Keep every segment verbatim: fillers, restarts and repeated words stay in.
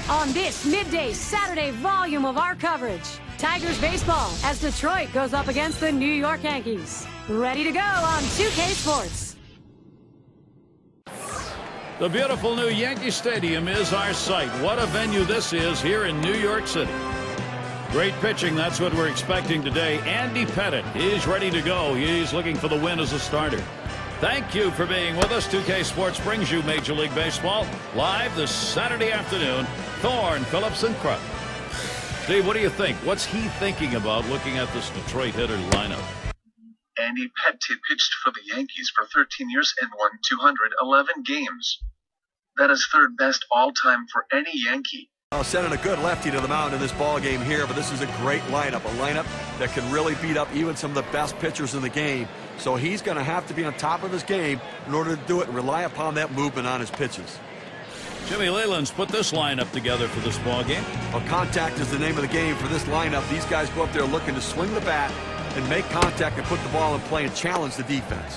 on this midday Saturday volume of our coverage. Tigers baseball as Detroit goes up against the New York Yankees. Ready to go on two K Sports. The beautiful new Yankee Stadium is our site. What a venue this is here in New York City. Great pitching, that's what we're expecting today. Andy Pettitte, he's ready to go. He's looking for the win as a starter. Thank you for being with us. two K Sports brings you Major League Baseball live this Saturday afternoon. Thorne, Phillips, and Kruk. Steve, what do you think? What's he thinking about looking at this Detroit hitter lineup? Andy Pettitte pitched for the Yankees for thirteen years and won two hundred eleven games. That is third best all-time for any Yankee. Well, sending a good lefty to the mound in this ball game here, but this is a great lineup, a lineup that can really beat up even some of the best pitchers in the game. So he's going to have to be on top of his game in order to do it and rely upon that movement on his pitches. Jimmy Leyland's put this lineup together for this ball game. Well, contact is the name of the game for this lineup. These guys go up there looking to swing the bat and make contact and put the ball in play and challenge the defense.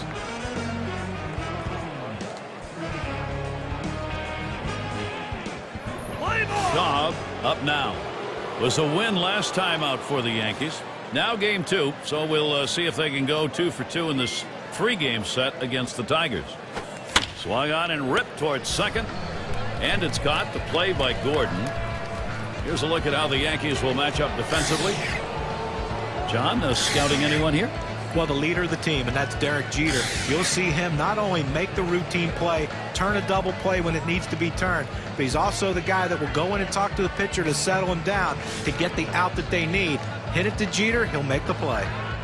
Cobb up now. Was a win last time out for the Yankees. Now game two, so we'll uh, see if they can go two for two in this three-game set against the Tigers. Swung on and ripped towards second, and it's caught. The play by Gordon. Here's a look at how the Yankees will match up defensively. John, uh, scouting anyone here? Well, the leader of the team, and that's Derek Jeter. You'll see him not only make the routine play, turn a double play when it needs to be turned, but he's also the guy that will go in and talk to the pitcher to settle him down to get the out that they need. Hit it to Jeter, he'll make the play.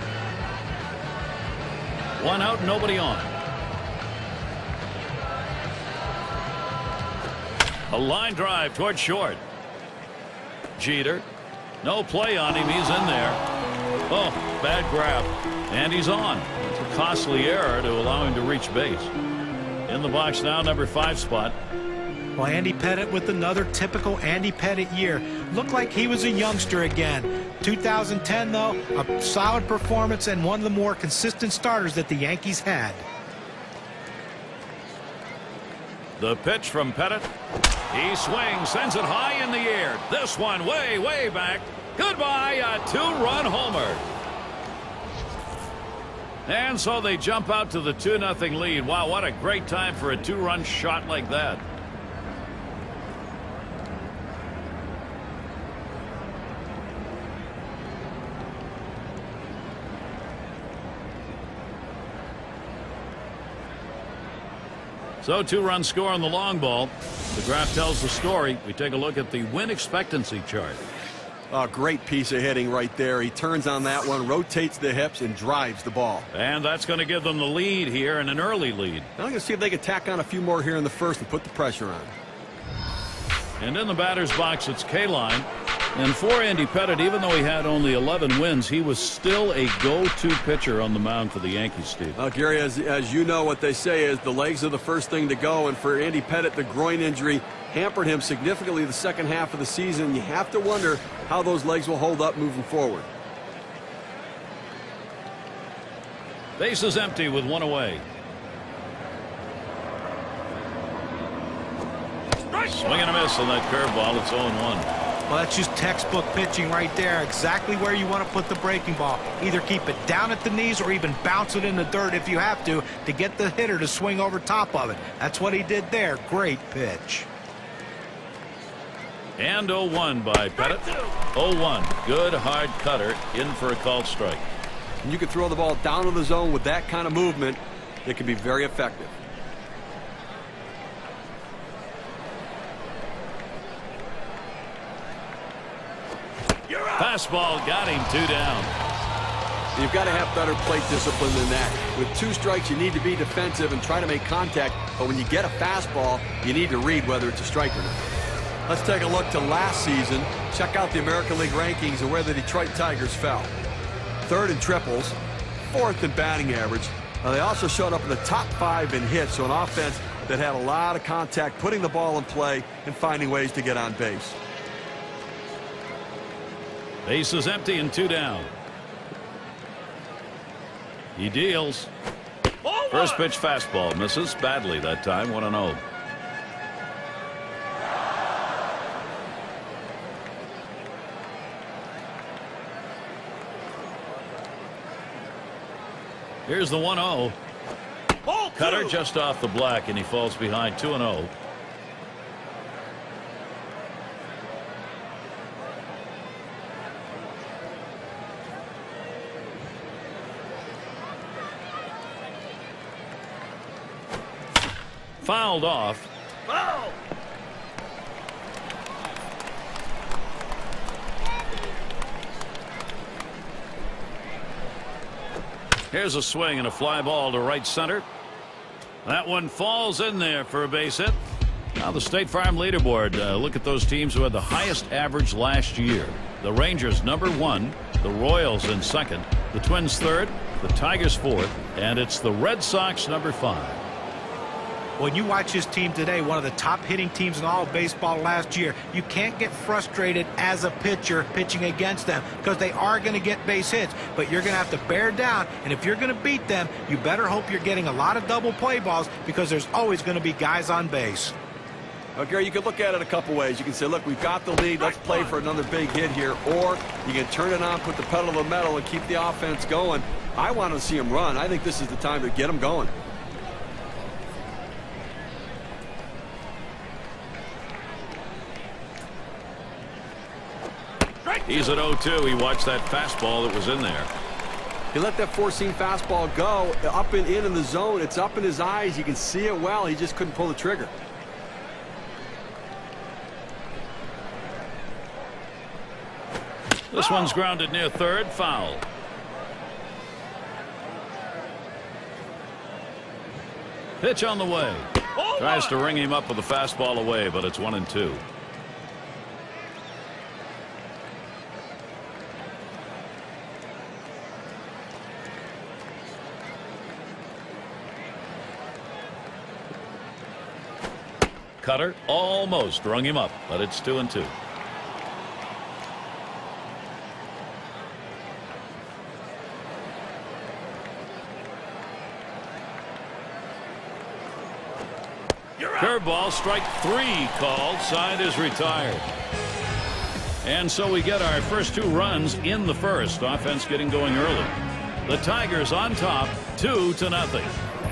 One out, nobody on. A line drive toward short. Jeter. No play on him. He's in there. Oh, bad grab. And he's on. It's a costly error to allow him to reach base. In the box now, number five spot. Well, Andy Pettitte with another typical Andy Pettitte year. Looked like he was a youngster again. two thousand ten, though, a solid performance and one of the more consistent starters that the Yankees had. The pitch from Pettitte. He swings, sends it high in the air. This one way, way back. Goodbye, a two-run homer. And so they jump out to the two nothing lead. Wow, what a great time for a two-run shot like that. So two-run score on the long ball. The graph tells the story. We take a look at the win expectancy chart. A great piece of hitting right there. He turns on that one, rotates the hips, and drives the ball. And that's going to give them the lead here, and an early lead. I'm going to see if they can tack on a few more here in the first and put the pressure on. And in the batter's box, it's K-line. And for Andy Pettitte, even though he had only eleven wins, he was still a go-to pitcher on the mound for the Yankees, Steve. Uh, Gary, as, as you know, what they say is the legs are the first thing to go. And for Andy Pettitte, the groin injury hampered him significantly the second half of the season. You have to wonder how those legs will hold up moving forward. Base is empty with one away. Swing and a miss on that curveball. It's oh one. Well, that's just textbook pitching right there. Exactly where you want to put the breaking ball. Either keep it down at the knees or even bounce it in the dirt if you have to, to get the hitter to swing over top of it. That's what he did there. Great pitch. And oh one by Pettitte. oh one. Good hard cutter in for a called strike. And you can throw the ball down to the zone with that kind of movement. It can be very effective. Fastball got him, two down. You've got to have better plate discipline than that. With two strikes, you need to be defensive and try to make contact. But when you get a fastball, you need to read whether it's a strike or not. Let's take a look to last season. Check out the American League rankings and where the Detroit Tigers fell. Third in triples, fourth in batting average. Now, they also showed up in the top five in hits, so an offense that had a lot of contact, putting the ball in play and finding ways to get on base. Base is empty and two down. He deals. First pitch fastball misses badly that time. one and oh. Here's the one oh. Cutter just off the black, and he falls behind two and oh. Fouled off. Foul. Here's a swing and a fly ball to right center. That one falls in there for a base hit. Now the State Farm leaderboard. Uh, look at those teams who had the highest average last year. The Rangers number one, the Royals in second, the Twins third, the Tigers fourth, and it's the Red Sox number five. When you watch his team today, one of the top hitting teams in all of baseball last year, you can't get frustrated as a pitcher pitching against them because they are going to get base hits, but you're going to have to bear down, and if you're going to beat them, you better hope you're getting a lot of double play balls because there's always going to be guys on base. Well, Gary, you can look at it a couple ways. You can say, look, we've got the lead. Let's play for another big hit here. Or you can turn it on, put the pedal to the metal, and keep the offense going. I want to see him run. I think this is the time to get him going. He's at oh two. He watched that fastball that was in there. He let that four-seam fastball go up and in in the zone. It's up in his eyes. You can see it well. He just couldn't pull the trigger. This one's grounded near third. Foul. Pitch on the way. Tries to ring him up with a fastball away, but it's one and two. Cutter almost rung him up, but it's two and two. Curveball, strike three called. Side is retired. And so we get our first two runs in the first. Offense getting going early. The Tigers on top, two to nothing.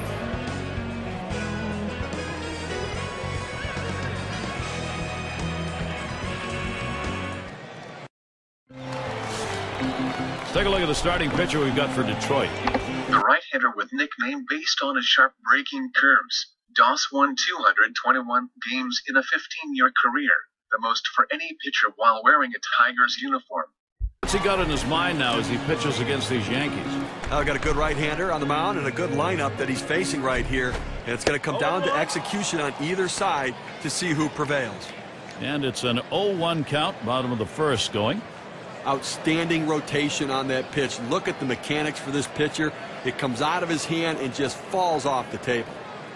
Let's take a look at the starting pitcher we've got for Detroit. The right hitter with nickname based on his sharp breaking curves. Doss won two hundred twenty-one games in a fifteen-year career, the most for any pitcher while wearing a Tigers uniform. What's he got in his mind now as he pitches against these Yankees? I've got a good right-hander on the mound and a good lineup that he's facing right here, and it's going to come down to execution on either side to see who prevails. And it's an oh one count, bottom of the first going. Outstanding rotation on that pitch. Look at the mechanics for this pitcher. It comes out of his hand and just falls off the table.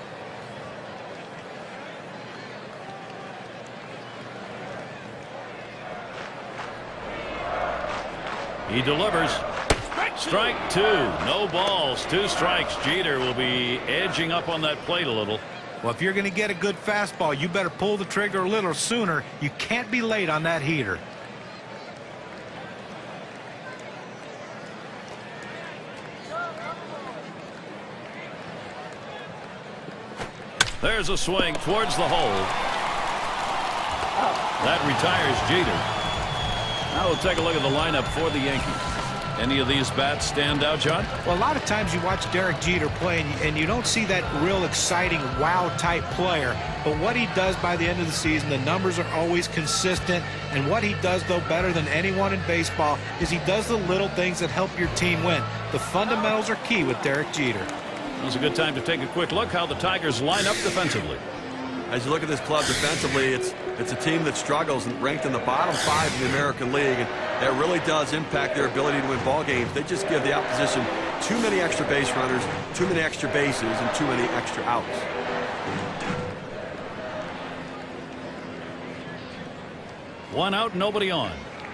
He delivers. Strike two. No balls. Two strikes. Jeter will be edging up on that plate a little. Well, if you're going to get a good fastball, you better pull the trigger a little sooner. You can't be late on that heater. There's a swing towards the hole. That retires Jeter. Now we'll take a look at the lineup for the Yankees. Any of these bats stand out, John? Well, a lot of times you watch Derek Jeter play and, and you don't see that real exciting wow type player, but what he does by the end of the season, the numbers are always consistent, and what he does though better than anyone in baseball is he does the little things that help your team win. The fundamentals are key with Derek Jeter. It's a good time to take a quick look how the Tigers line up defensively. As you look at this club defensively, it's it's a team that struggles and ranked in the bottom five in the American League, and that really does impact their ability to win ball games. They just give the opposition too many extra base runners, too many extra bases, and too many extra outs. One out, nobody on.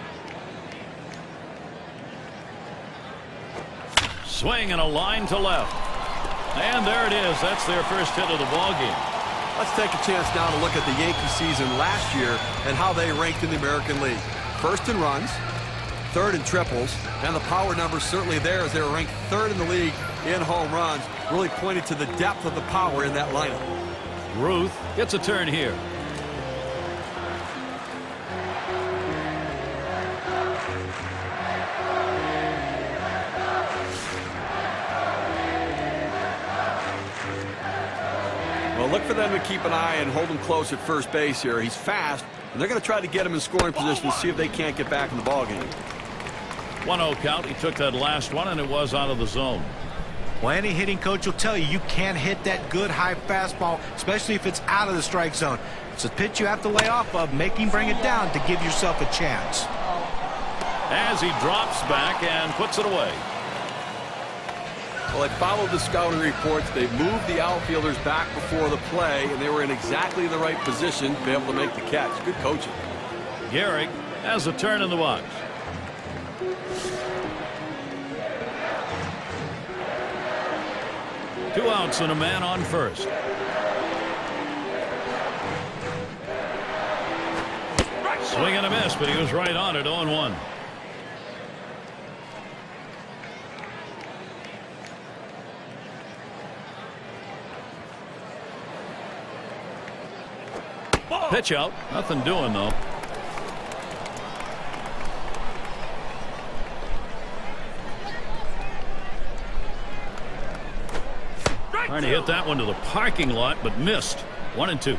Swing and a line to left. And there it is. That's their first hit of the ball game. Let's take a chance now to look at the Yankee season last year and how they ranked in the American League. First in runs, third in triples, and the power numbers certainly there as they were ranked third in the league in home runs, really pointing to the depth of the power in that lineup. Ruth gets a turn here. Well, look for them to keep an eye and hold him close at first base here. He's fast, and they're going to try to get him in scoring position to see if they can't get back in the ballgame. one oh count. He took that last one, and it was out of the zone. Well, any hitting coach will tell you you can't hit that good high fastball, especially if it's out of the strike zone. It's a pitch you have to lay off of, make him bring it down to give yourself a chance. As he drops back and puts it away. Well, they followed the scouting reports. They moved the outfielders back before the play, and they were in exactly the right position to be able to make the catch. Good coaching. Gehrig has a turn in the box. Two outs and a man on first. Swing and a miss, but he was right on it. oh and one. Pitch out. Nothing doing, though. Trying to hit that one to the parking lot, but missed. One and two.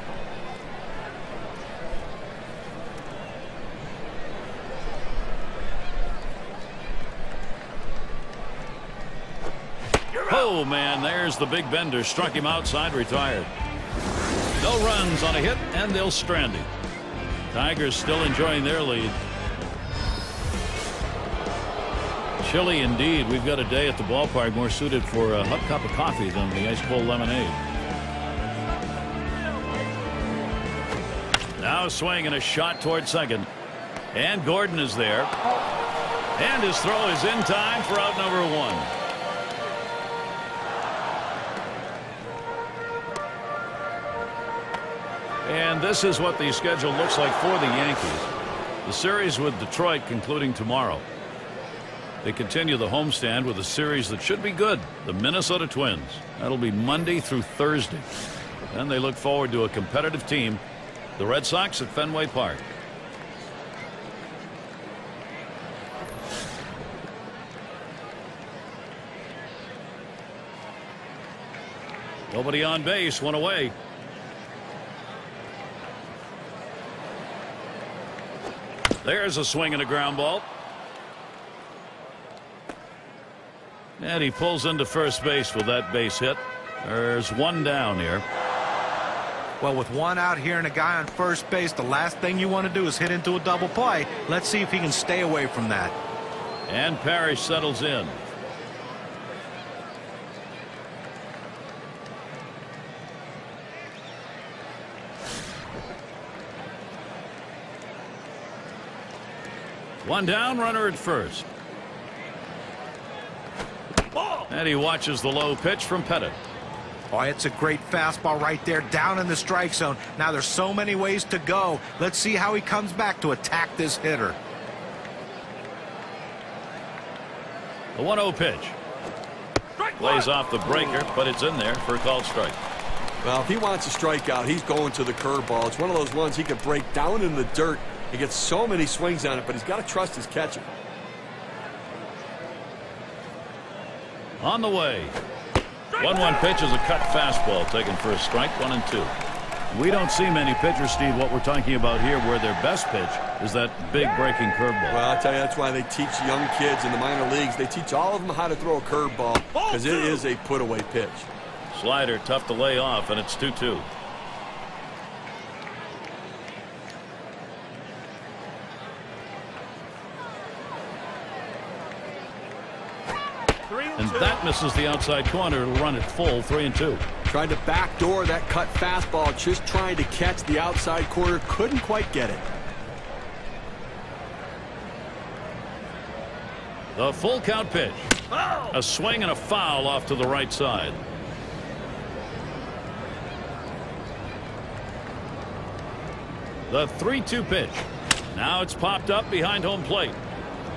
Oh, man, there's the big bender. Struck him outside, retired. No runs on a hit, and they'll strand him. Tigers still enjoying their lead. Chilly indeed. We've got a day at the ballpark more suited for a hot cup of coffee than the ice cold lemonade. Now a swing and a shot toward second. And Gordon is there. And his throw is in time for out number one. And this is what the schedule looks like for the Yankees. The series with Detroit concluding tomorrow. They continue the homestand with a series that should be good. The Minnesota Twins. That'll be Monday through Thursday. And they look forward to a competitive team. The Red Sox at Fenway Park. Nobody on base. One away. There's a swing and a ground ball. And he pulls into first base with that base hit. There's one down here. Well, with one out here and a guy on first base, the last thing you want to do is hit into a double play. Let's see if he can stay away from that. And Parrish settles in. One down, runner at first. And he watches the low pitch from Pettit. Oh, it's a great fastball right there down in the strike zone. Now there's so many ways to go. Let's see how he comes back to attack this hitter. The one oh pitch. Lays off the breaker, but it's in there for a called strike. Well, if he wants a strikeout, he's going to the curveball. It's one of those ones he could break down in the dirt. He gets so many swings on it, but he's got to trust his catcher. On the way. one one pitch is a cut fastball taken for a strike. One and two. We don't see many pitchers, Steve, what we're talking about here, where their best pitch is that big breaking curveball. Well, I'll tell you, that's why they teach young kids in the minor leagues. They teach all of them how to throw a curveball because it is a put-away pitch. Slider tough to lay off, and it's two two. And that misses the outside corner. It'll run it full, three and two. Tried to backdoor that cut fastball, just trying to catch the outside corner. Couldn't quite get it. The full count pitch. A swing and a foul off to the right side. The three two pitch. Now it's popped up behind home plate.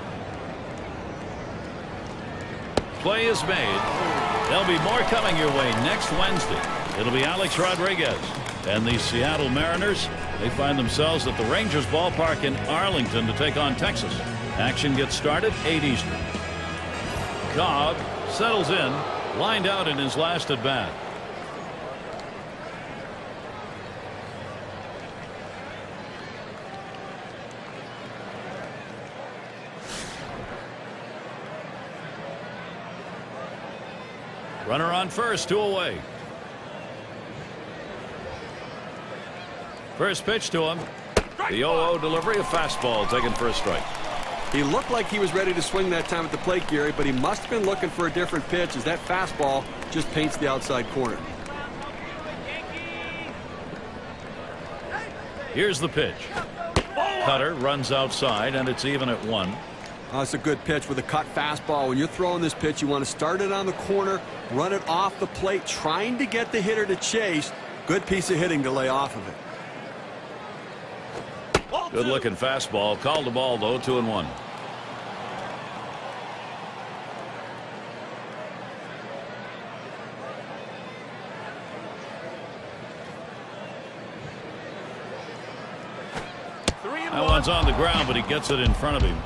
play is made. There'll be more coming your way next Wednesday. It'll be Alex Rodriguez. And the Seattle Mariners, they find themselves at the Rangers ballpark in Arlington to take on Texas. Action gets started eight Eastern. Cobb settles in, lined out in his last at bat. Runner on first, two away. First pitch to him. The oh oh delivery, a fastball taken for a strike. He looked like he was ready to swing that time at the plate, Gary, but he must have been looking for a different pitch as that fastball just paints the outside corner. Here's the pitch. Cutter runs outside, and it's even at one. Oh, it's a good pitch with a cut fastball. When you're throwing this pitch, you want to start it on the corner, run it off the plate, trying to get the hitter to chase. Good piece of hitting to lay off of it. Good looking fastball. Called the ball, though, two and one. That one's on the ground, but he gets it in front of him.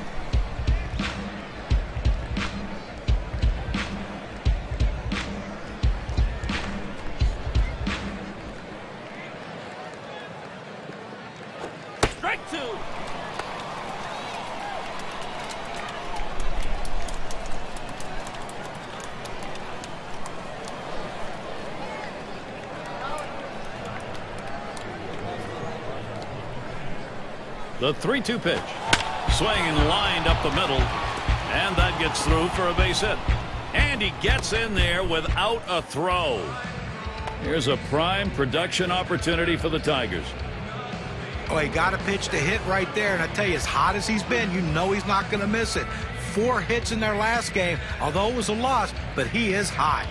The three two pitch. Swinging lined up the middle. And that gets through for a base hit. And he gets in there without a throw. Here's a prime production opportunity for the Tigers. Oh, he got a pitch to hit right there. And I tell you, as hot as he's been, you know he's not going to miss it. Four hits in their last game, although it was a loss, but he is hot.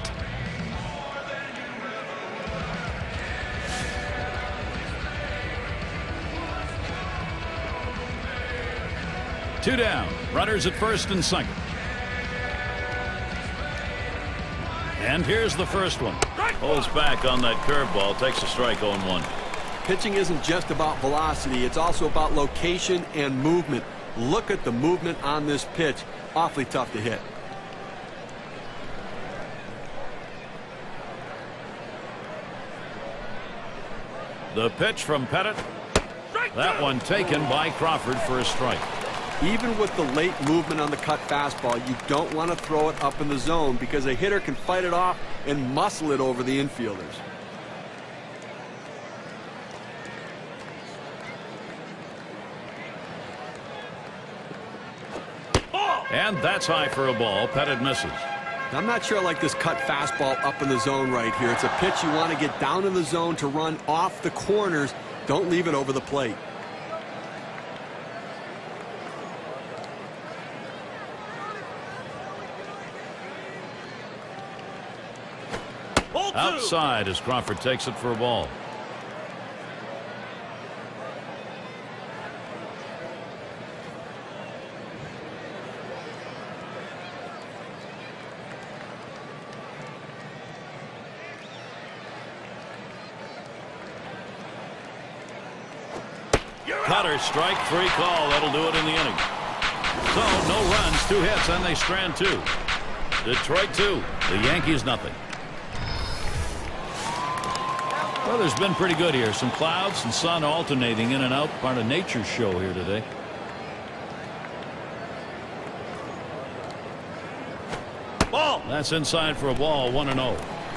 Two down. Runners at first and second. And here's the first one. Holds back on that curveball. Takes a strike oh one. Pitching isn't just about velocity. It's also about location and movement. Look at the movement on this pitch. Awfully tough to hit. The pitch from Pettit. That one taken by Crawford for a strike. Even with the late movement on the cut fastball, you don't want to throw it up in the zone because a hitter can fight it off and muscle it over the infielders. And that's high for a ball. Pettit misses. I'm not sure I like this cut fastball up in the zone right here. It's a pitch you want to get down in the zone to run off the corners. Don't leave it over the plate. Outside as Crawford takes it for a ball. Cutter, strike three call. That'll do it in the inning. So no runs, two hits, and they strand two. Detroit two, the Yankees nothing. Weather's been pretty good here. Some clouds and sun alternating in and out. Part of nature's show here today. Ball. That's inside for a ball. one and oh.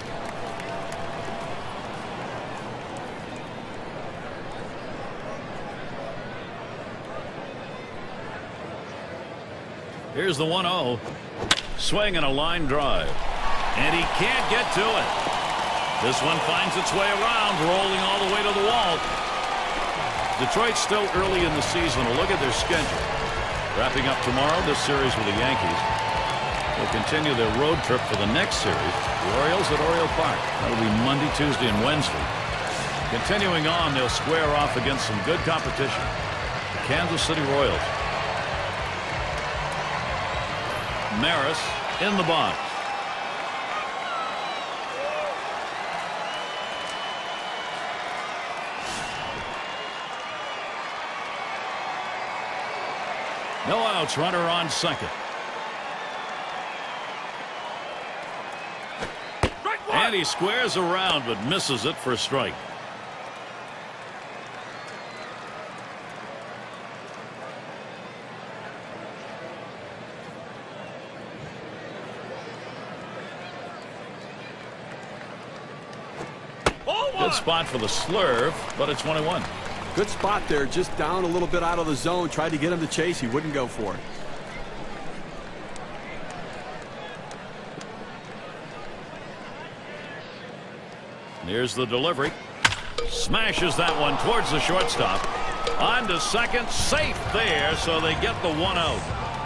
Here's the one oh. Swing and a line drive. And he can't get to it. This one finds its way around, rolling all the way to the wall. Detroit's still early in the season. A look at their schedule. Wrapping up tomorrow, this series with the Yankees. They'll continue their road trip for the next series. The Orioles at Oriole Park. That'll be Monday, Tuesday, and Wednesday. Continuing on, they'll square off against some good competition. The Kansas City Royals. Maris in the box. No outs, runner on second. And he squares around but misses it for a strike. Good spot for the slurve, but it's one and one. Good spot there, just down a little bit out of the zone. Tried to get him to chase. He wouldn't go for it. Here's the delivery. Smashes that one towards the shortstop. On to second. Safe there, so they get the one out.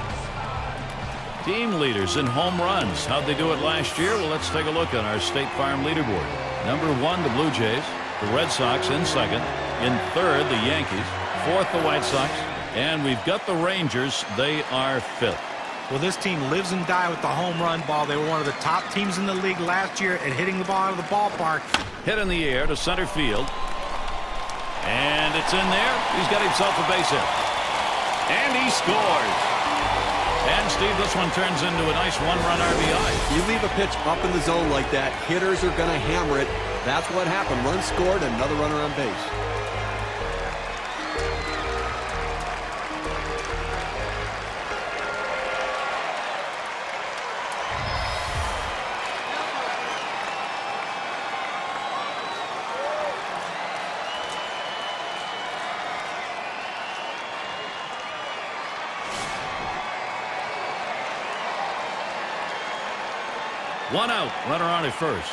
Team leaders in home runs. How'd they do it last year? Well, let's take a look at our State Farm leaderboard. Number one, the Blue Jays. The Red Sox in second. In third, the Yankees. Fourth, the White Sox. And we've got the Rangers. They are fifth. Well, this team lives and dies with the home run ball. They were one of the top teams in the league last year at hitting the ball out of the ballpark. Hit in the air to center field. And it's in there. He's got himself a base hit. And he scores. And, Steve, this one turns into a nice one-run R B I. You leave a pitch up in the zone like that, hitters are going to hammer it. That's what happened. Run scored, another runner on base. One out, runner on at first.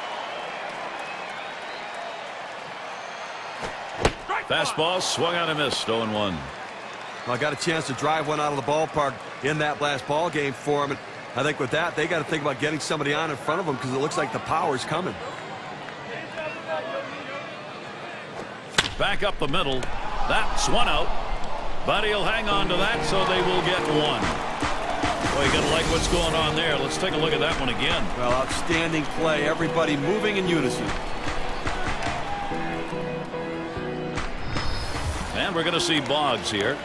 Fastball swung out and missed. oh and one. Well, I got a chance to drive one out of the ballpark in that last ball game for him. And I think with that, they got to think about getting somebody on in front of them because it looks like the power's coming. Back up the middle. That's one out. But he'll hang on to that, so they will get one. Well, you got to like what's going on there. Let's take a look at that one again. Well, outstanding play. Everybody moving in unison. And we're going to see Boggs here.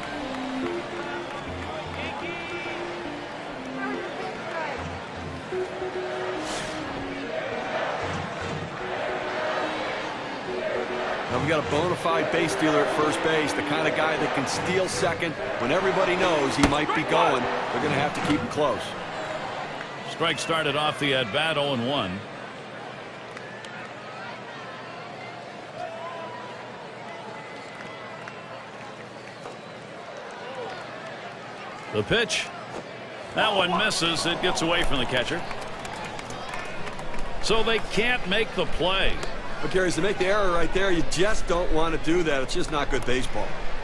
Now we got a bona fide base stealer at first base, the kind of guy that can steal second when everybody knows he might be going. They're going to have to keep him close. Strike started off the at-bat oh and one. The pitch. That one misses. It gets away from the catcher. So they can't make the play. But, Gary, to make the error right there, you just don't want to do that. It's just not good baseball.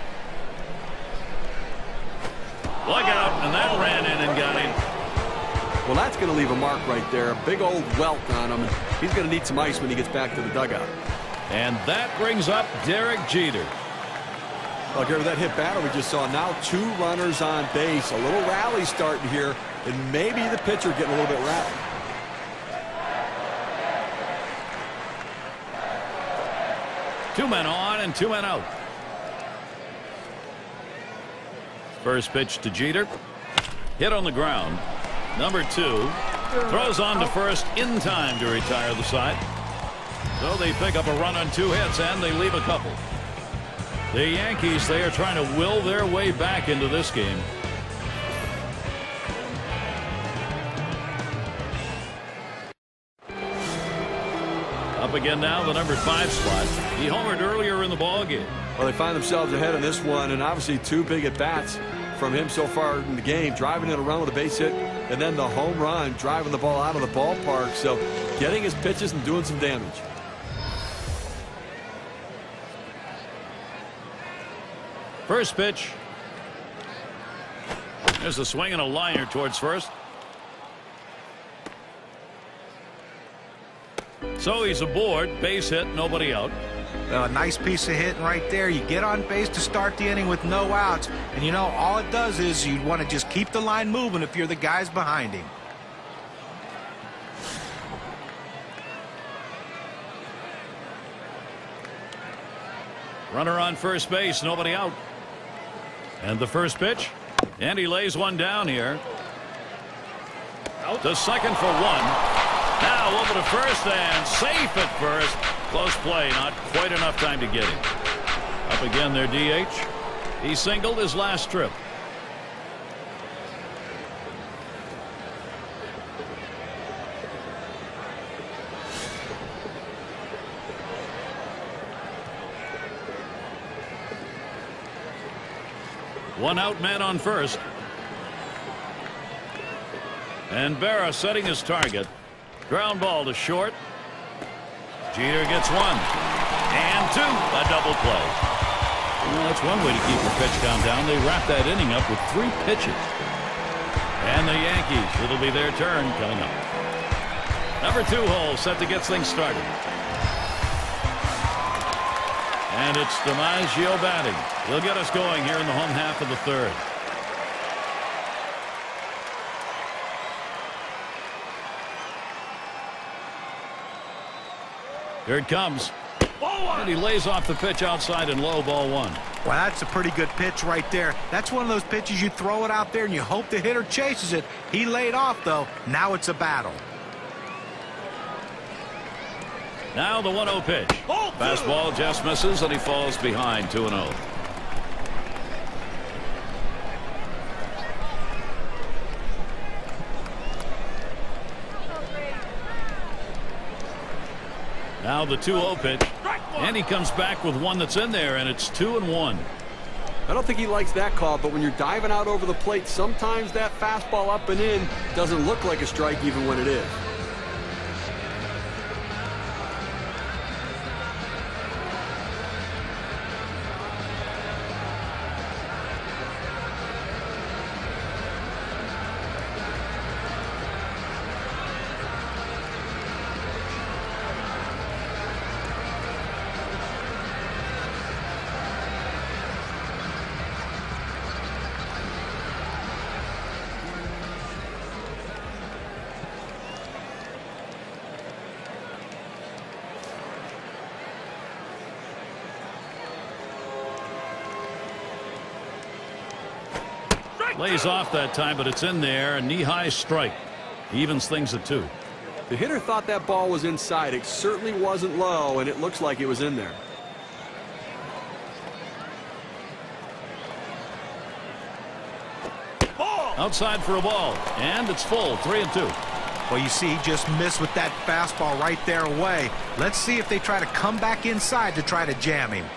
Look out, and that ran in and got him. Well, that's going to leave a mark right there. A big old welt on him. He's going to need some ice when he gets back to the dugout. And that brings up Derek Jeter. Well, Gary, that hit batter we just saw. Now two runners on base. A little rally starting here, and maybe the pitcher getting a little bit rattled. Two men on and two men out. First pitch to Jeter. Hit on the ground. Number two. Throws on to first in time to retire the side. So they pick up a run on two hits and they leave a couple. The Yankees, they are trying to will their way back into this game. Up again now, the number five spot. He homered earlier in the ball game. Well, they find themselves ahead in this one, and obviously two big at-bats from him so far in the game. Driving it around with a base hit, and then the home run, driving the ball out of the ballpark. So getting his pitches and doing some damage. First pitch. There's a swing and a liner towards first. So he's aboard, base hit, nobody out. Well, a nice piece of hitting right there. You get on base to start the inning with no outs. And, you know, all it does is you want to just keep the line moving if you're the guys behind him. Runner on first base, nobody out. And the first pitch, and he lays one down here. To second for one. Now over to first and safe at first. Close play, not quite enough time to get him. Up again their D H. He singled his last trip. One out, man on first. And Berra setting his target. Ground ball to short. Jeter gets one. And two. A double play. Well, that's one way to keep your pitch count down. They wrap that inning up with three pitches. And the Yankees, it'll be their turn coming up. Number two hole set to get things started. And it's DiMaggio batting. He'll get us going here in the home half of the third. Here it comes. And he lays off the pitch outside and low, ball one. Well, that's a pretty good pitch right there. That's one of those pitches you throw it out there and you hope the hitter chases it. He laid off, though. Now it's a battle. Now the one oh pitch. Fastball just misses and he falls behind two and oh. Now the two oh pitch. And he comes back with one that's in there, and it's two and one. I don't think he likes that call, but when you're diving out over the plate, sometimes that fastball up and in doesn't look like a strike even when it is. Lays off that time, but it's in there. A knee-high strike. Evens things at two. The hitter thought that ball was inside. It certainly wasn't low, and it looks like it was in there. Outside for a ball, and it's full, three and two. Well, you see, he just missed with that fastball right there away. Let's see if they try to come back inside to try to jam him.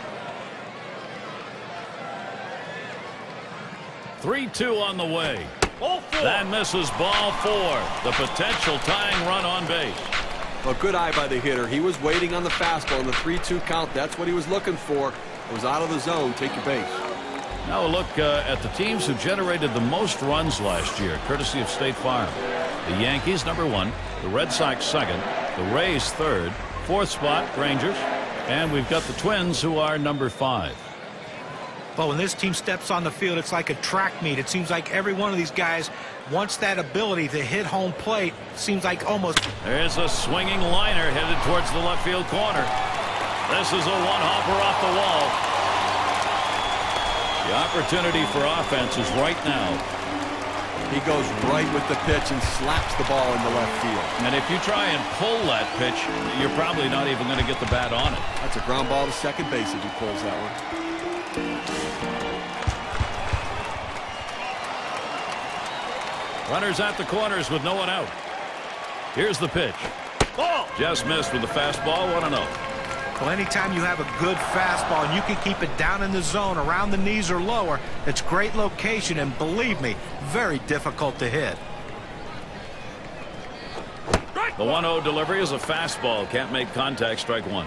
three two on the way. That misses, ball four. The potential tying run on base. A good eye by the hitter. He was waiting on the fastball in the three two count. That's what he was looking for. It was out of the zone. Take your base. Now a look uh, at the teams who generated the most runs last year, courtesy of State Farm. The Yankees, number one. The Red Sox, second. The Rays, third. Fourth spot, Rangers. And we've got the Twins, who are number five. Well, when this team steps on the field, it's like a track meet. It seems like every one of these guys wants that ability to hit home plate. Seems like almost. There's a swinging liner headed towards the left field corner. This is a one-hopper off the wall. The opportunity for offense is right now. He goes right with the pitch and slaps the ball into left field. And if you try and pull that pitch, you're probably not even going to get the bat on it. That's a ground ball to second base if he pulls that one. Runners at the corners with no one out. Here's the pitch. Ball. Just missed with the fastball, one and oh. Well, anytime you have a good fastball and you can keep it down in the zone around the knees or lower, it's great location, and believe me, very difficult to hit. The one oh delivery is a fastball. Can't make contact, strike one.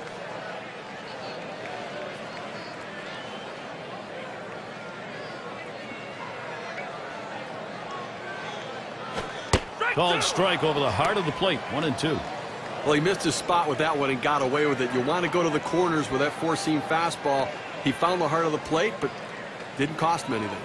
Called strike over the heart of the plate, one and two. Well, he missed his spot with that one and got away with it. You want to go to the corners with that four-seam fastball. He found the heart of the plate, but didn't cost him anything.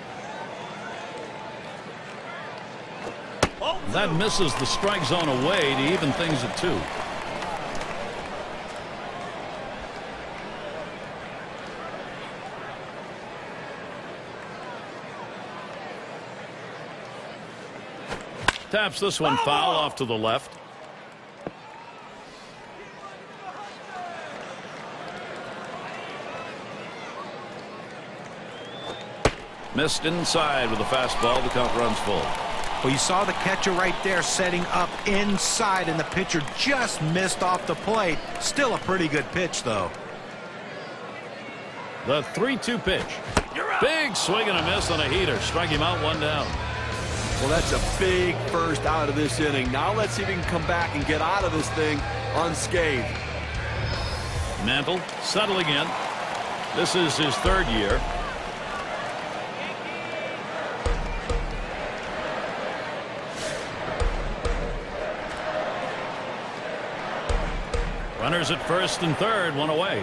That misses the strike zone away to even things at two. Taps this one foul off to the left. Missed inside with a fastball. The count runs full. Well, you saw the catcher right there setting up inside, and the pitcher just missed off the plate. Still a pretty good pitch, though. The three two pitch. Big swing and a miss on a heater. Strike him out, one down. Well, that's a big first out of this inning. Now let's see if he can come back and get out of this thing unscathed. Mantle settling in. This is his third year. Runners at first and third, one away.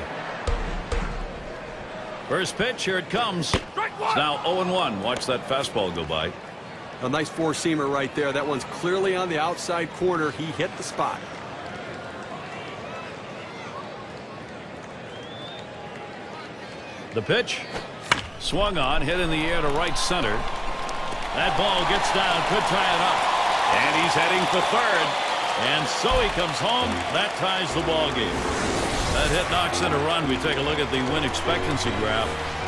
First pitch, here it comes. It's now oh and one. Watch that fastball go by. A nice four-seamer right there. That one's clearly on the outside corner. He hit the spot. The pitch. Swung on, hit in the air to right center. That ball gets down, could tie it up. And he's heading for third. And so he comes home. That ties the ball game. That hit knocks in a run. We take a look at the win expectancy graph.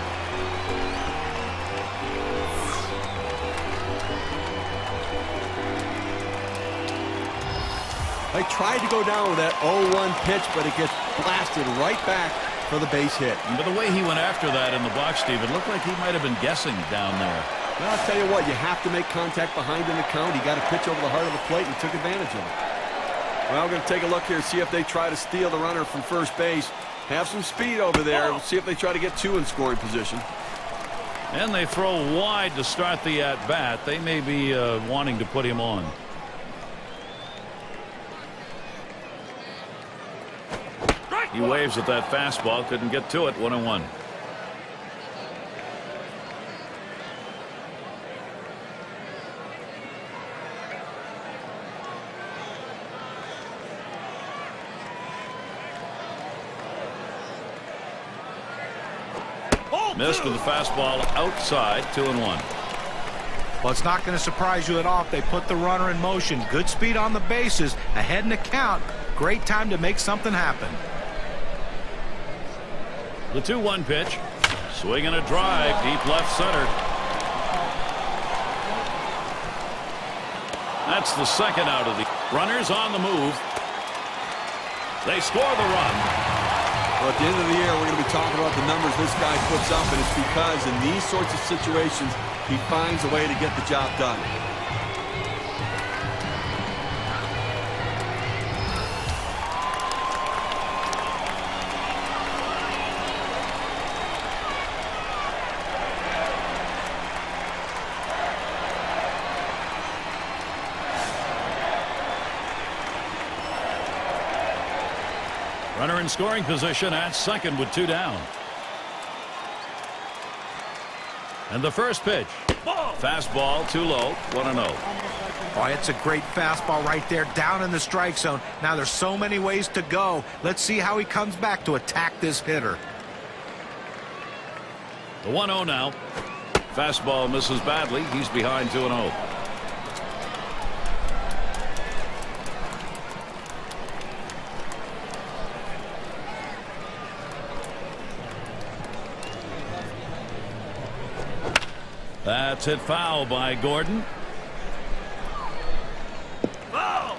They tried to go down with that oh one pitch, but it gets blasted right back for the base hit. But the way he went after that in the box, Steve, it looked like he might have been guessing down there. Well, I'll tell you what, you have to make contact behind in the count. He got a pitch over the heart of the plate and took advantage of it. Well, we're going to take a look here, see if they try to steal the runner from first base. Have some speed over there. We'll see if they try to get two in scoring position. And they throw wide to start the at-bat. They may be uh, wanting to put him on. He waves at that fastball. Couldn't get to it. One and one. Missed with the fastball outside. Two and one. Well, it's not going to surprise you at all if they put the runner in motion. Good speed on the bases. Ahead in the count. Great time to make something happen. The two one pitch. Swing and a drive. Deep left center. That's the second out of the runners on the move. They score the run. Well, at the end of the year, we're going to be talking about the numbers this guy puts up, and it's because in these sorts of situations, he finds a way to get the job done. Runner in scoring position at second with two down. And the first pitch. Fastball too low. one and oh. Oh, it's a great fastball right there down in the strike zone. Now there's so many ways to go. Let's see how he comes back to attack this hitter. The one oh now. Fastball misses badly. He's behind two and oh. That's hit foul by Gordon. Foul.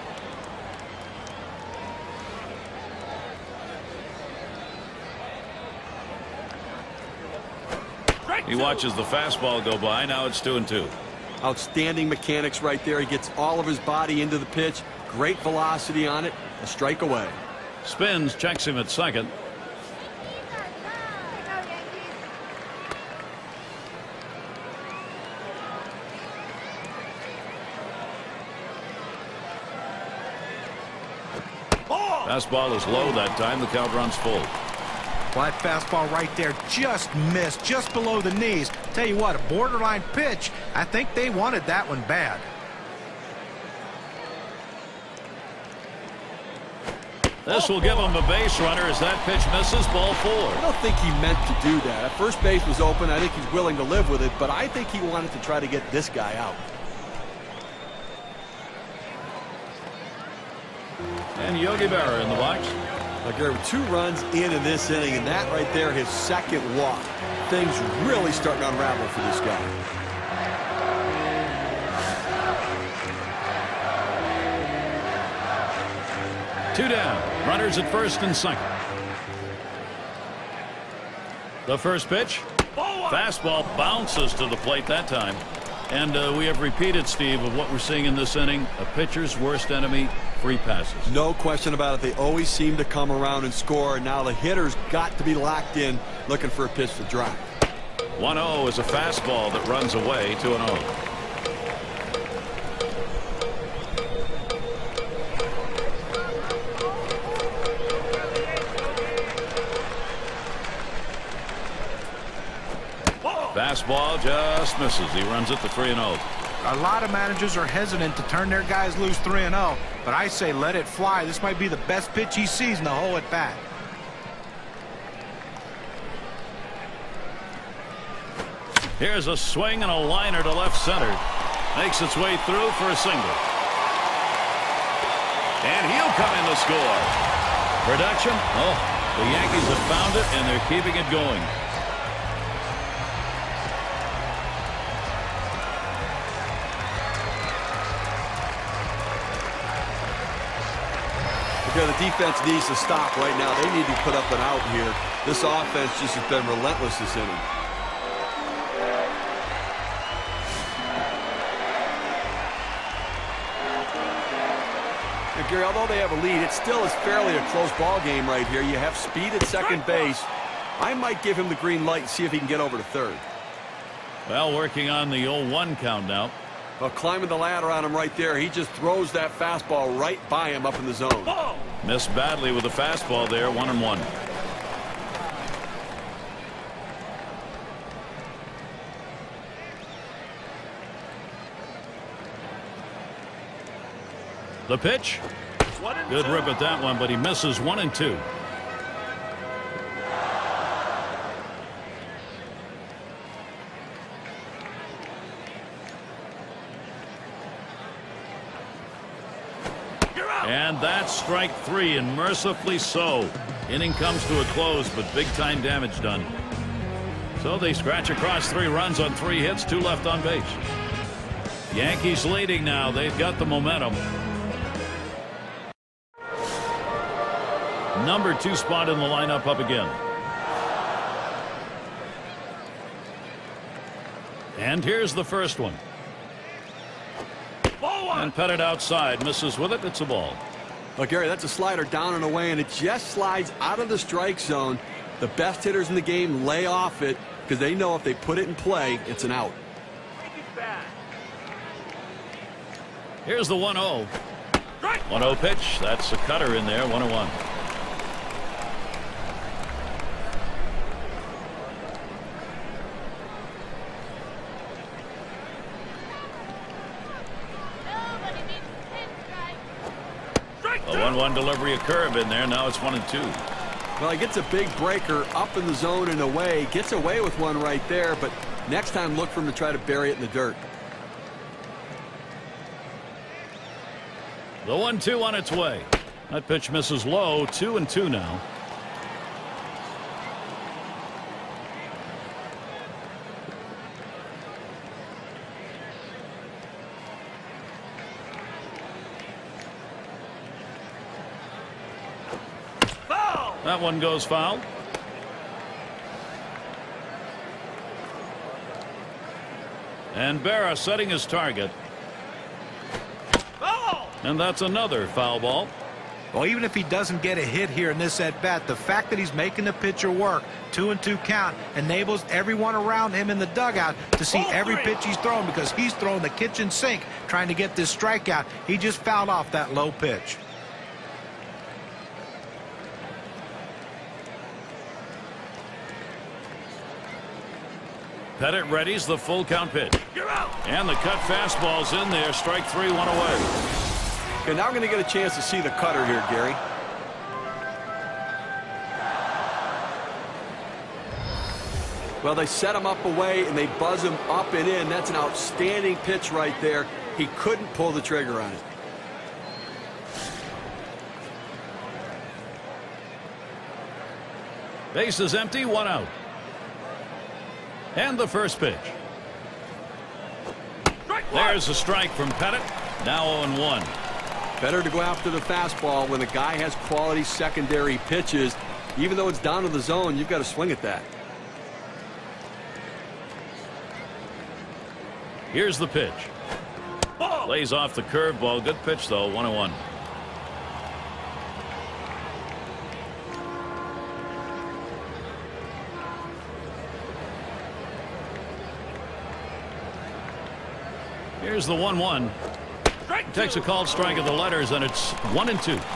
He watches the fastball go by. Now it's two and two. Outstanding mechanics right there. He gets all of his body into the pitch. Great velocity on it. A strike away. Spins, checks him at second. Fastball is low that time. The count runs full. Well, that fastball right there just missed, just below the knees. Tell you what, a borderline pitch. I think they wanted that one bad. This will give him a base runner as that pitch misses. Ball four. I don't think he meant to do that. First base was open. I think he's willing to live with it, but I think he wanted to try to get this guy out. And Yogi Berra in the box. Like there were two runs in in this inning, and that right there, his second walk. Things really starting to unravel for this guy. Two down. Runners at first and second. The first pitch. Fastball bounces to the plate that time. And uh, we have repeated, Steve, of what we're seeing in this inning. A pitcher's worst enemy, free passes. No question about it. They always seem to come around and score. Now the hitter's got to be locked in, looking for a pitch to drop. one oh is a fastball that runs away to an oh. Fastball just misses. He runs it to three and oh. A lot of managers are hesitant to turn their guys loose three and oh, but I say let it fly. This might be the best pitch he sees in the whole at bat. Here's a swing and a liner to left center. Makes its way through for a single. And he'll come in to score. Production? Oh, the Yankees have found it, and they're keeping it going. The defense needs to stop right now. They need to put up an out here. This offense just has been relentless this inning. And Gary, although they have a lead, it still is fairly a close ball game right here. You have speed at second base. I might give him the green light and see if he can get over to third. Well, working on the oh one count now. Well, climbing the ladder on him right there. He just throws that fastball right by him up in the zone. Oh. Missed badly with the fastball there, one and one. The pitch. Good rip at that one, but he misses one and two. And that's strike three, and mercifully so. Inning comes to a close, but big-time damage done. So they scratch across three runs on three hits, two left on base. Yankees leading now. They've got the momentum. Number two spot in the lineup up again. And here's the first one. And petted outside, misses with it. It's a ball. Well, Gary, that's a slider down and away, and it just slides out of the strike zone. The best hitters in the game lay off it because they know if they put it in play, it's an out. Here's the one oh. one oh pitch. That's a cutter in there, one oh one. A one one delivery, a curve in there. Now it's one and two. Well, he gets a big breaker up in the zone and away. Gets away with one right there, but next time look for him to try to bury it in the dirt. The one two on its way. That pitch misses low. Two and two now. That one goes foul. And Berra setting his target. Foul! And that's another foul ball. Well, even if he doesn't get a hit here in this at bat, the fact that he's making the pitcher work, two and two count, enables everyone around him in the dugout to see every pitch he's throwing, because he's throwing the kitchen sink trying to get this strikeout. He just fouled off that low pitch. Pettit readies the full count pitch. And the cut fastball's in there. Strike three, one away. Okay, now we're going to get a chance to see the cutter here, Gary. Well, they set him up away and they buzz him up and in. That's an outstanding pitch right there. He couldn't pull the trigger on it. Base is empty, one out. And the first pitch. There's a strike from Pettit. Now oh and one. Better to go after the fastball when a guy has quality secondary pitches. Even though it's down to the zone, you've got to swing at that. Here's the pitch. Lays off the curveball. Good pitch, though. one and one. Here's the one one. Takes a called strike of the letters, and it's one and two.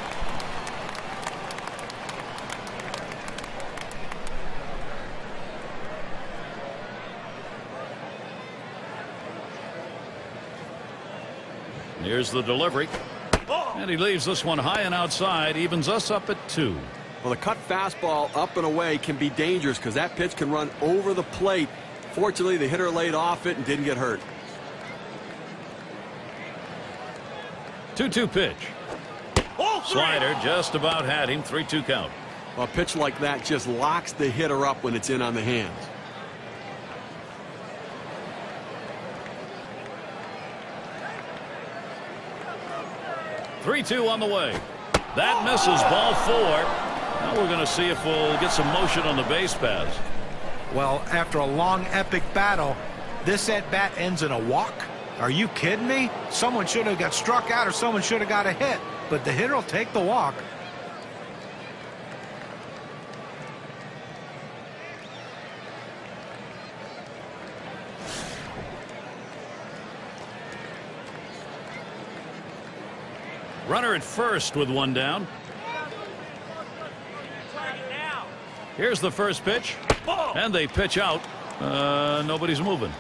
Here's the delivery. And he leaves this one high and outside, evens us up at two. Well, the cut fastball up and away can be dangerous because that pitch can run over the plate. Fortunately, the hitter laid off it and didn't get hurt. two two pitch. Slider just about had him. three two count. Well, a pitch like that just locks the hitter up when it's in on the hands. three two on the way. That misses, ball four. Now we're going to see if we'll get some motion on the base paths. Well, after a long epic battle, this at bat ends in a walk. Are you kidding me? Someone should have got struck out or someone should have got a hit, but the hitter will take the walk. Runner at first with one down. Here's the first pitch. And they pitch out. Uh, nobody's moving.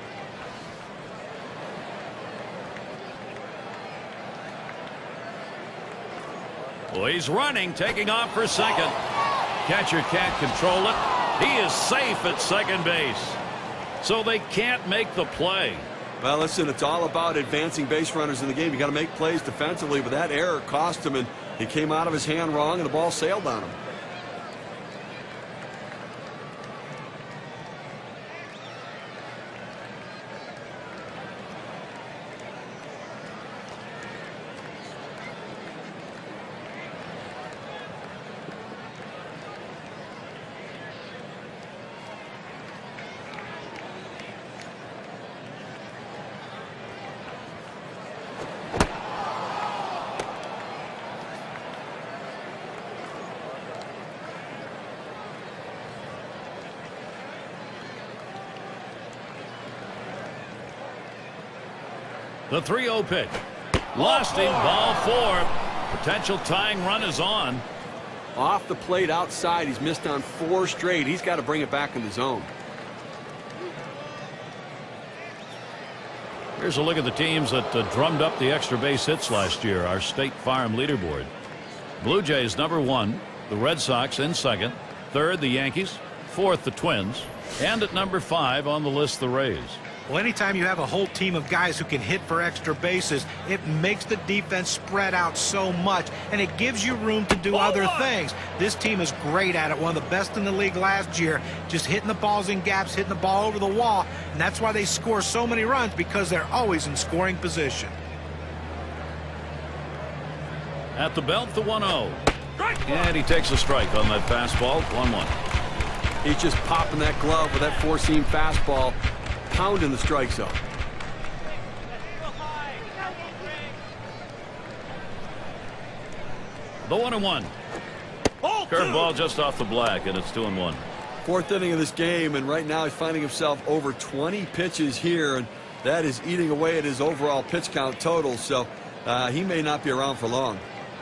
Well, he's running, taking off for second. Catcher can't control it. He is safe at second base. So they can't make the play. Well, listen, it's all about advancing base runners in the game. You got to make plays defensively, but that error cost him, and he came out of his hand wrong, and the ball sailed on him. The three oh pitch. Lost him, ball four. Potential tying run is on. Off the plate outside, he's missed on four straight. He's got to bring it back in the zone. Here's a look at the teams that uh, drummed up the extra base hits last year, our State Farm leaderboard. Blue Jays number one, the Red Sox in second, third the Yankees, fourth the Twins, and at number five on the list the Rays. Well, anytime you have a whole team of guys who can hit for extra bases, it makes the defense spread out so much, and it gives you room to do other things. This team is great at it, one of the best in the league last year, just hitting the balls in gaps, hitting the ball over the wall, and that's why they score so many runs, because they're always in scoring position. At the belt, the one oh. And he takes a strike on that fastball, one one. He's just popping that glove with that four-seam fastball, pounding the strike zone. The one and one. Curveball just off the black, and it's two and one. Fourth inning of this game, and right now he's finding himself over twenty pitches here, and that is eating away at his overall pitch count total, so uh, he may not be around for long.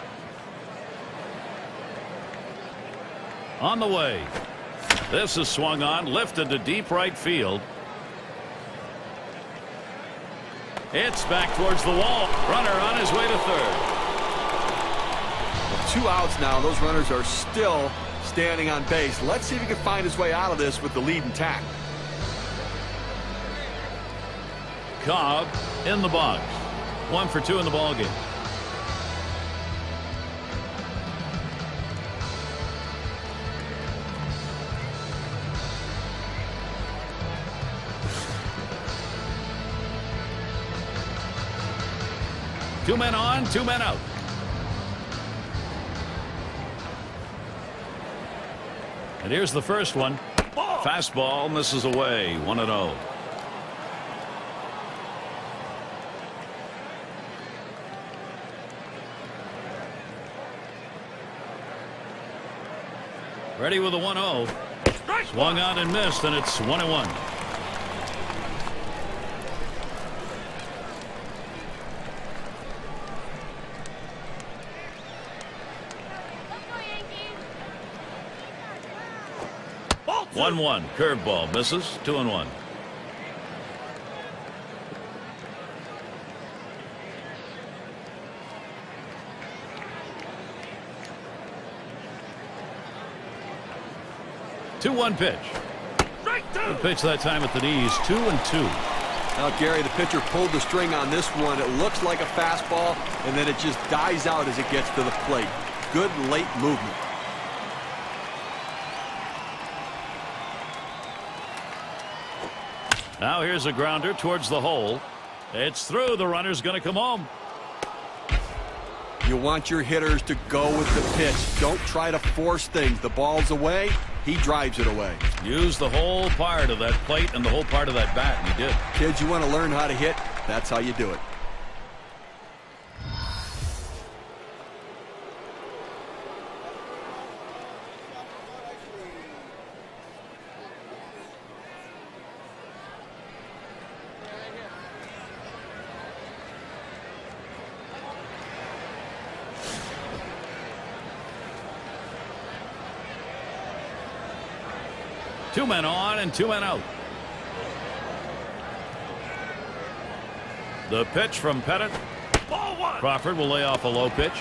On the way. This is swung on, lifted to deep right field. It's back towards the wall. Runner on his way to third. Two outs now. Those runners are still standing on base. Let's see if he can find his way out of this with the lead intact. Cobb in the box. One for two in the ballgame. Two men on, two men out. And here's the first one. Fastball misses away. one and oh. Ready with a one oh. Swung on and missed, and it's one and one. one one. Curveball misses. two and one. two one pitch. Good pitch that time at the knees. two and two. Now, Gary, the pitcher pulled the string on this one. It looks like a fastball, and then it just dies out as it gets to the plate. Good late movement. Now here's a grounder towards the hole. It's through. The runner's going to come home. You want your hitters to go with the pitch. Don't try to force things. The ball's away. He drives it away. Use the whole part of that plate and the whole part of that bat, and he did. Kids, you want to learn how to hit? That's how you do it. Two men on and two men out. The pitch from Pettit. Ball one. Crawford will lay off a low pitch.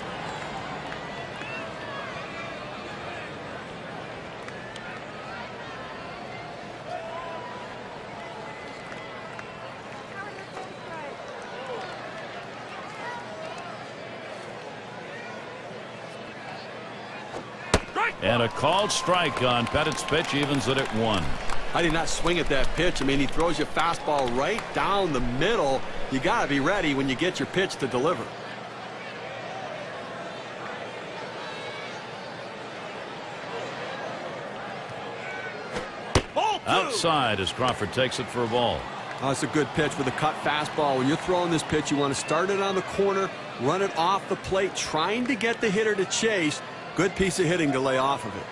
And a called strike on Pettit's pitch, evens it at one. I did not swing at that pitch. I mean, he throws you a fastball right down the middle. You got to be ready when you get your pitch to deliver. Outside as Crawford takes it for a ball. Oh, that's a good pitch with a cut fastball. When you're throwing this pitch, you want to start it on the corner, run it off the plate, trying to get the hitter to chase. Good piece of hitting to lay off of it.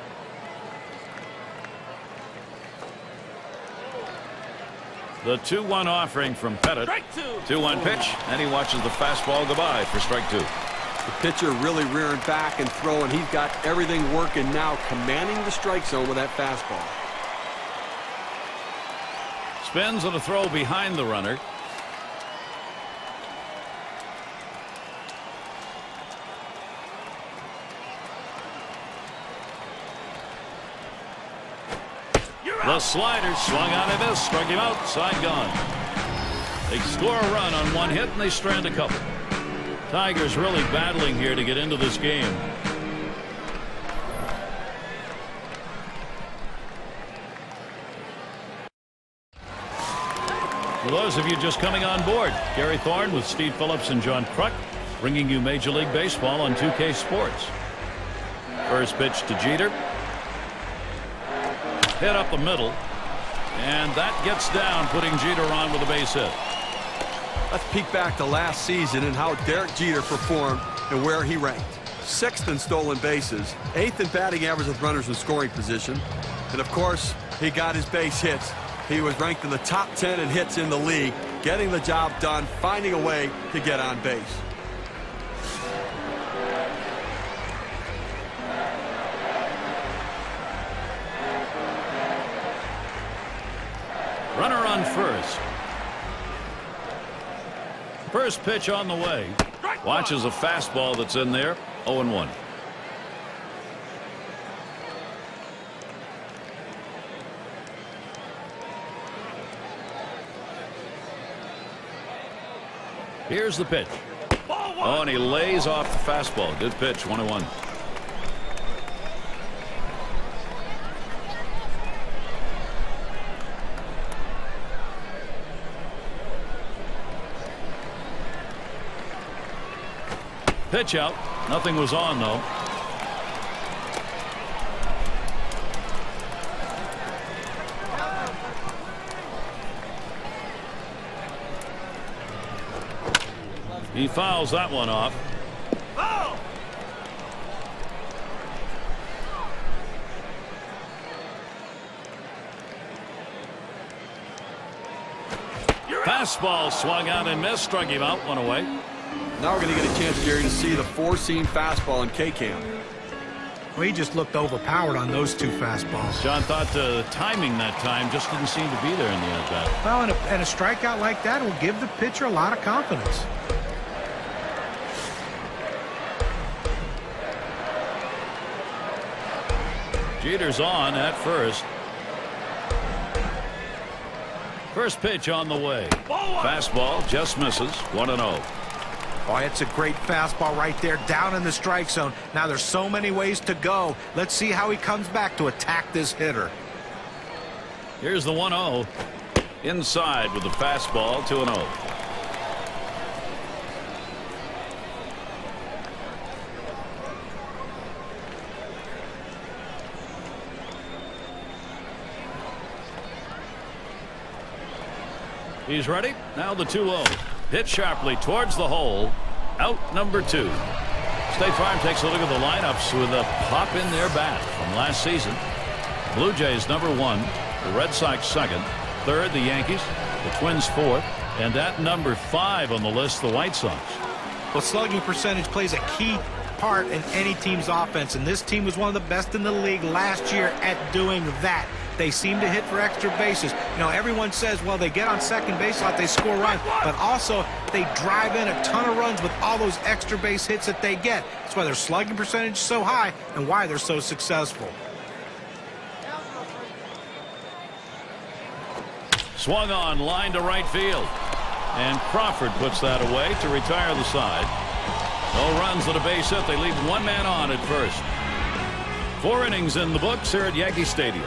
The two one offering from Pettit. two one pitch, and he watches the fastball go by for strike two. The pitcher really rearing back and throwing. He's got everything working now, commanding the strike zone with that fastball. Spins on a throw behind the runner. The slider swung on and missed. Struck him out. Side gone. They score a run on one hit and they strand a couple. Tigers really battling here to get into this game. For those of you just coming on board, Gary Thorne with Steve Phillips and John Kruk bringing you Major League Baseball on two K Sports. First pitch to Jeter. Hit up the middle, and that gets down, putting Jeter on with a base hit. Let's peek back to last season and how Derek Jeter performed and where he ranked. Sixth in stolen bases, eighth in batting average with runners in scoring position, and of course, he got his base hits. He was ranked in the top ten in hits in the league, getting the job done, finding a way to get on base. Runner on first. First pitch on the way. Watches a fastball that's in there. oh and one. Here's the pitch. Oh, and he lays off the fastball. Good pitch. one and one. Pitch out. Nothing was on, though. He fouls that one off. Oh! Fastball swung out and missed. Struck him out. One away. Now we're going to get a chance, Gary, to see the four-seam fastball in K-Cam. Well, he just looked overpowered on those two fastballs. John thought uh, the timing that time just didn't seem to be there in the at-bat. Well, and a, and a strikeout like that will give the pitcher a lot of confidence. Jeter's on at first. First pitch on the way. Fastball just misses. one and oh. Oh, it's a great fastball right there down in the strike zone. Now there's so many ways to go. Let's see how he comes back to attack this hitter. Here's the one oh. Inside with the fastball. two and oh. He's ready. Now the two oh. Hit sharply towards the hole. Out number two. State Farm takes a look at the lineups with a pop in their bat from last season. Blue Jays number one. The Red Sox second. Third, the Yankees. The Twins fourth. And at number five on the list, the White Sox. Well, slugging percentage plays a key part in any team's offense, and this team was one of the best in the league last year at doing that. They seem to hit for extra bases. You know, everyone says, well, they get on second base a lot, they score runs, but also they drive in a ton of runs with all those extra base hits that they get. That's why their slugging percentage is so high and why they're so successful. Swung on, line to right field. And Crawford puts that away to retire the side. No runs at a base hit. They leave one man on at first. Four innings in the books here at Yankee Stadium.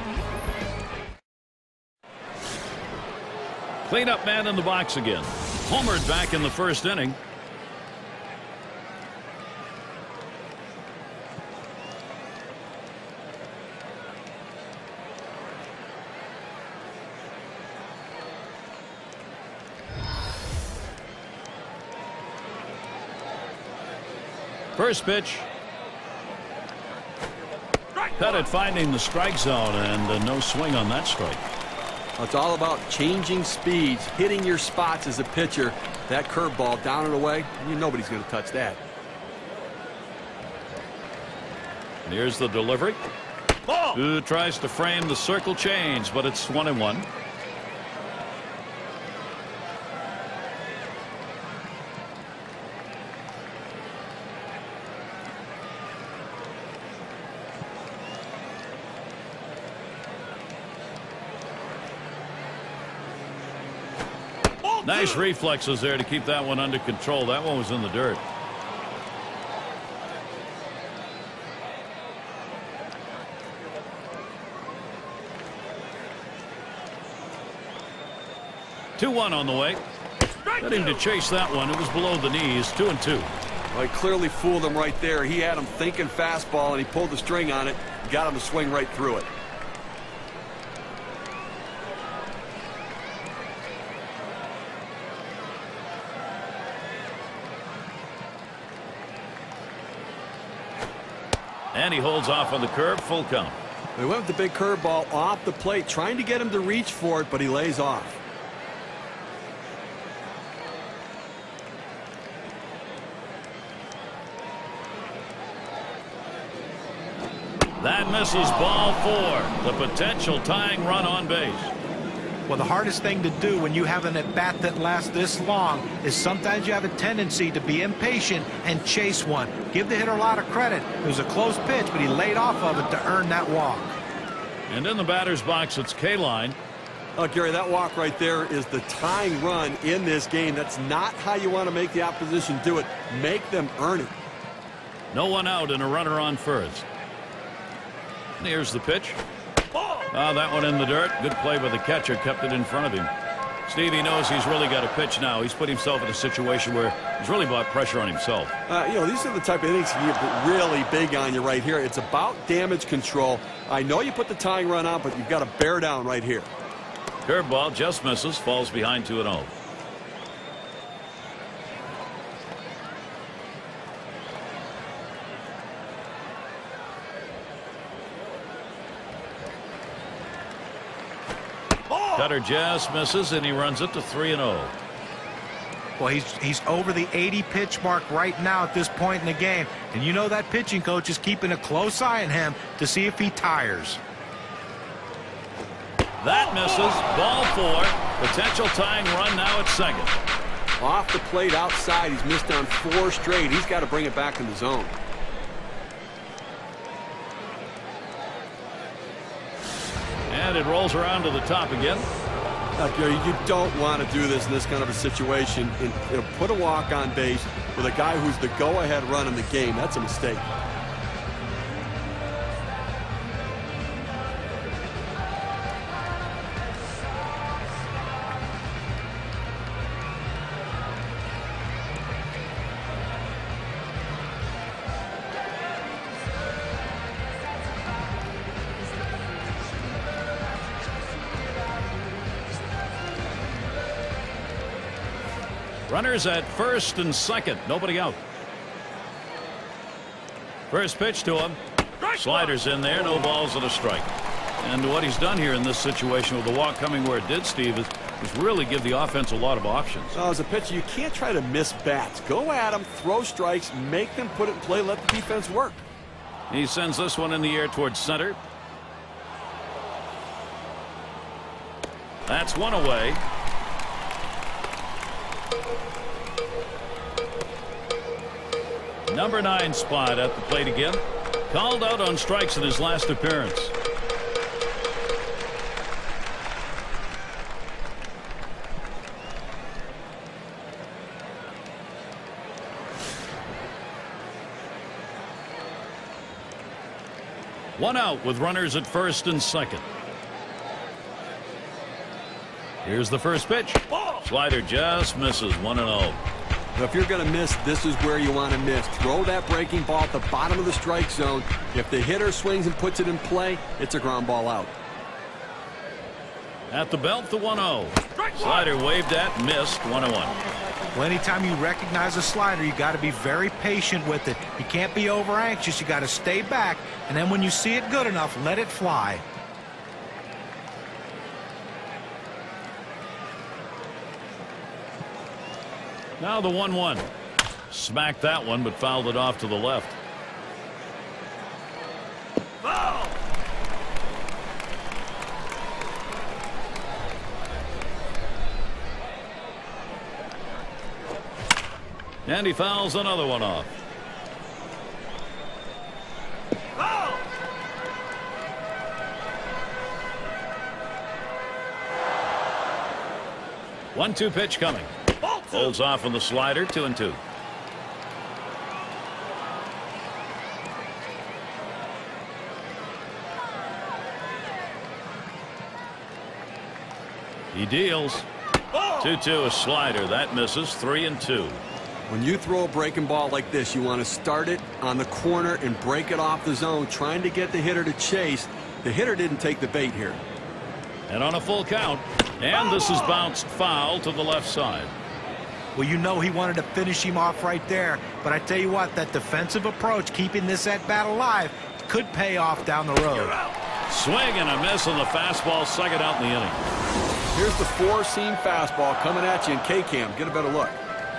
Cleanup man in the box again. Homered back in the first inning. First pitch. Pettit finding the strike zone, and uh, no swing on that strike. It's all about changing speeds, hitting your spots as a pitcher. That curveball down and away, you know nobody's going to touch that. And here's the delivery. Ball. Who tries to frame the circle change, but it's one and one. Nice reflexes there to keep that one under control. That one was in the dirt. two one on the way. Got him to chase that one. It was below the knees. Two and two. Well, he clearly fooled him right there. He had him thinking fastball, and he pulled the string on it. Got him to swing right through it. And he holds off on the curve. Full count. They went with the big curveball off the plate, trying to get him to reach for it, but he lays off. That misses, ball four. The potential tying run on base. Well, the hardest thing to do when you have an at-bat that lasts this long is sometimes you have a tendency to be impatient and chase one. Give the hitter a lot of credit. It was a close pitch, but he laid off of it to earn that walk. And in the batter's box, it's K-Line. Oh, Gary, that walk right there is the tying run in this game. That's not how you want to make the opposition do it. Make them earn it. No one out and a runner on first. And here's the pitch. Oh, that one in the dirt. Good play by the catcher. Kept it in front of him. Stevie knows he's really got to pitch now. He's put himself in a situation where he's really brought pressure on himself. Uh, you know, these are the type of innings you get really big on you right here. It's about damage control. I know you put the tying run on, but you've got to bear down right here. Curveball just misses, falls behind two and oh. Cutter just misses, and he runs it to three and oh. Well, he's he's over the eighty pitch mark right now at this point in the game, and you know that pitching coach is keeping a close eye on him to see if he tires. That misses. Ball four. Potential tying run now at second. Off the plate outside. He's missed on four straight. He's got to bring it back in the zone. And it rolls around to the top again. Now, Gary, you don't want to do this in this kind of a situation. And, you know, put a walk on base with a guy who's the go-ahead run in the game. That's a mistake. Runners at first and second. Nobody out. First pitch to him. Sliders in there. No balls and a strike. And what he's done here in this situation with the walk coming where it did, Steve, is, is really give the offense a lot of options. Well, as a pitcher, you can't try to miss bats. Go at them, throw strikes, make them put it in play, let the defense work. He sends this one in the air towards center. That's one away. Number nine spot at the plate again. Called out on strikes in his last appearance. One out with runners at first and second. Here's the first pitch. Slider just misses. one and oh. If you're going to miss, this is where you want to miss. Throw that breaking ball at the bottom of the strike zone. If the hitter swings and puts it in play, it's a ground ball out. At the belt, the one oh. Slider waved at, missed. one and one. Well, anytime you recognize a slider, you got to be very patient with it. You can't be over anxious. You got to stay back, and then when you see it good enough, let it fly. Now the one one. Smacked that one, but fouled it off to the left. Foul! And he fouls another one off. Foul! one two pitch coming. Holds off on the slider. Two and two. He deals. two two a slider. That misses. Three and two. When you throw a breaking ball like this, you want to start it on the corner and break it off the zone, trying to get the hitter to chase. The hitter didn't take the bait here. And on a full count. And this is bounced foul to the left side. Well, you know he wanted to finish him off right there. But I tell you what, that defensive approach, keeping this at-bat alive, could pay off down the road. Swing and a miss on the fastball, second out in the inning. Here's the four-seam fastball coming at you in K-Cam. Get a better look.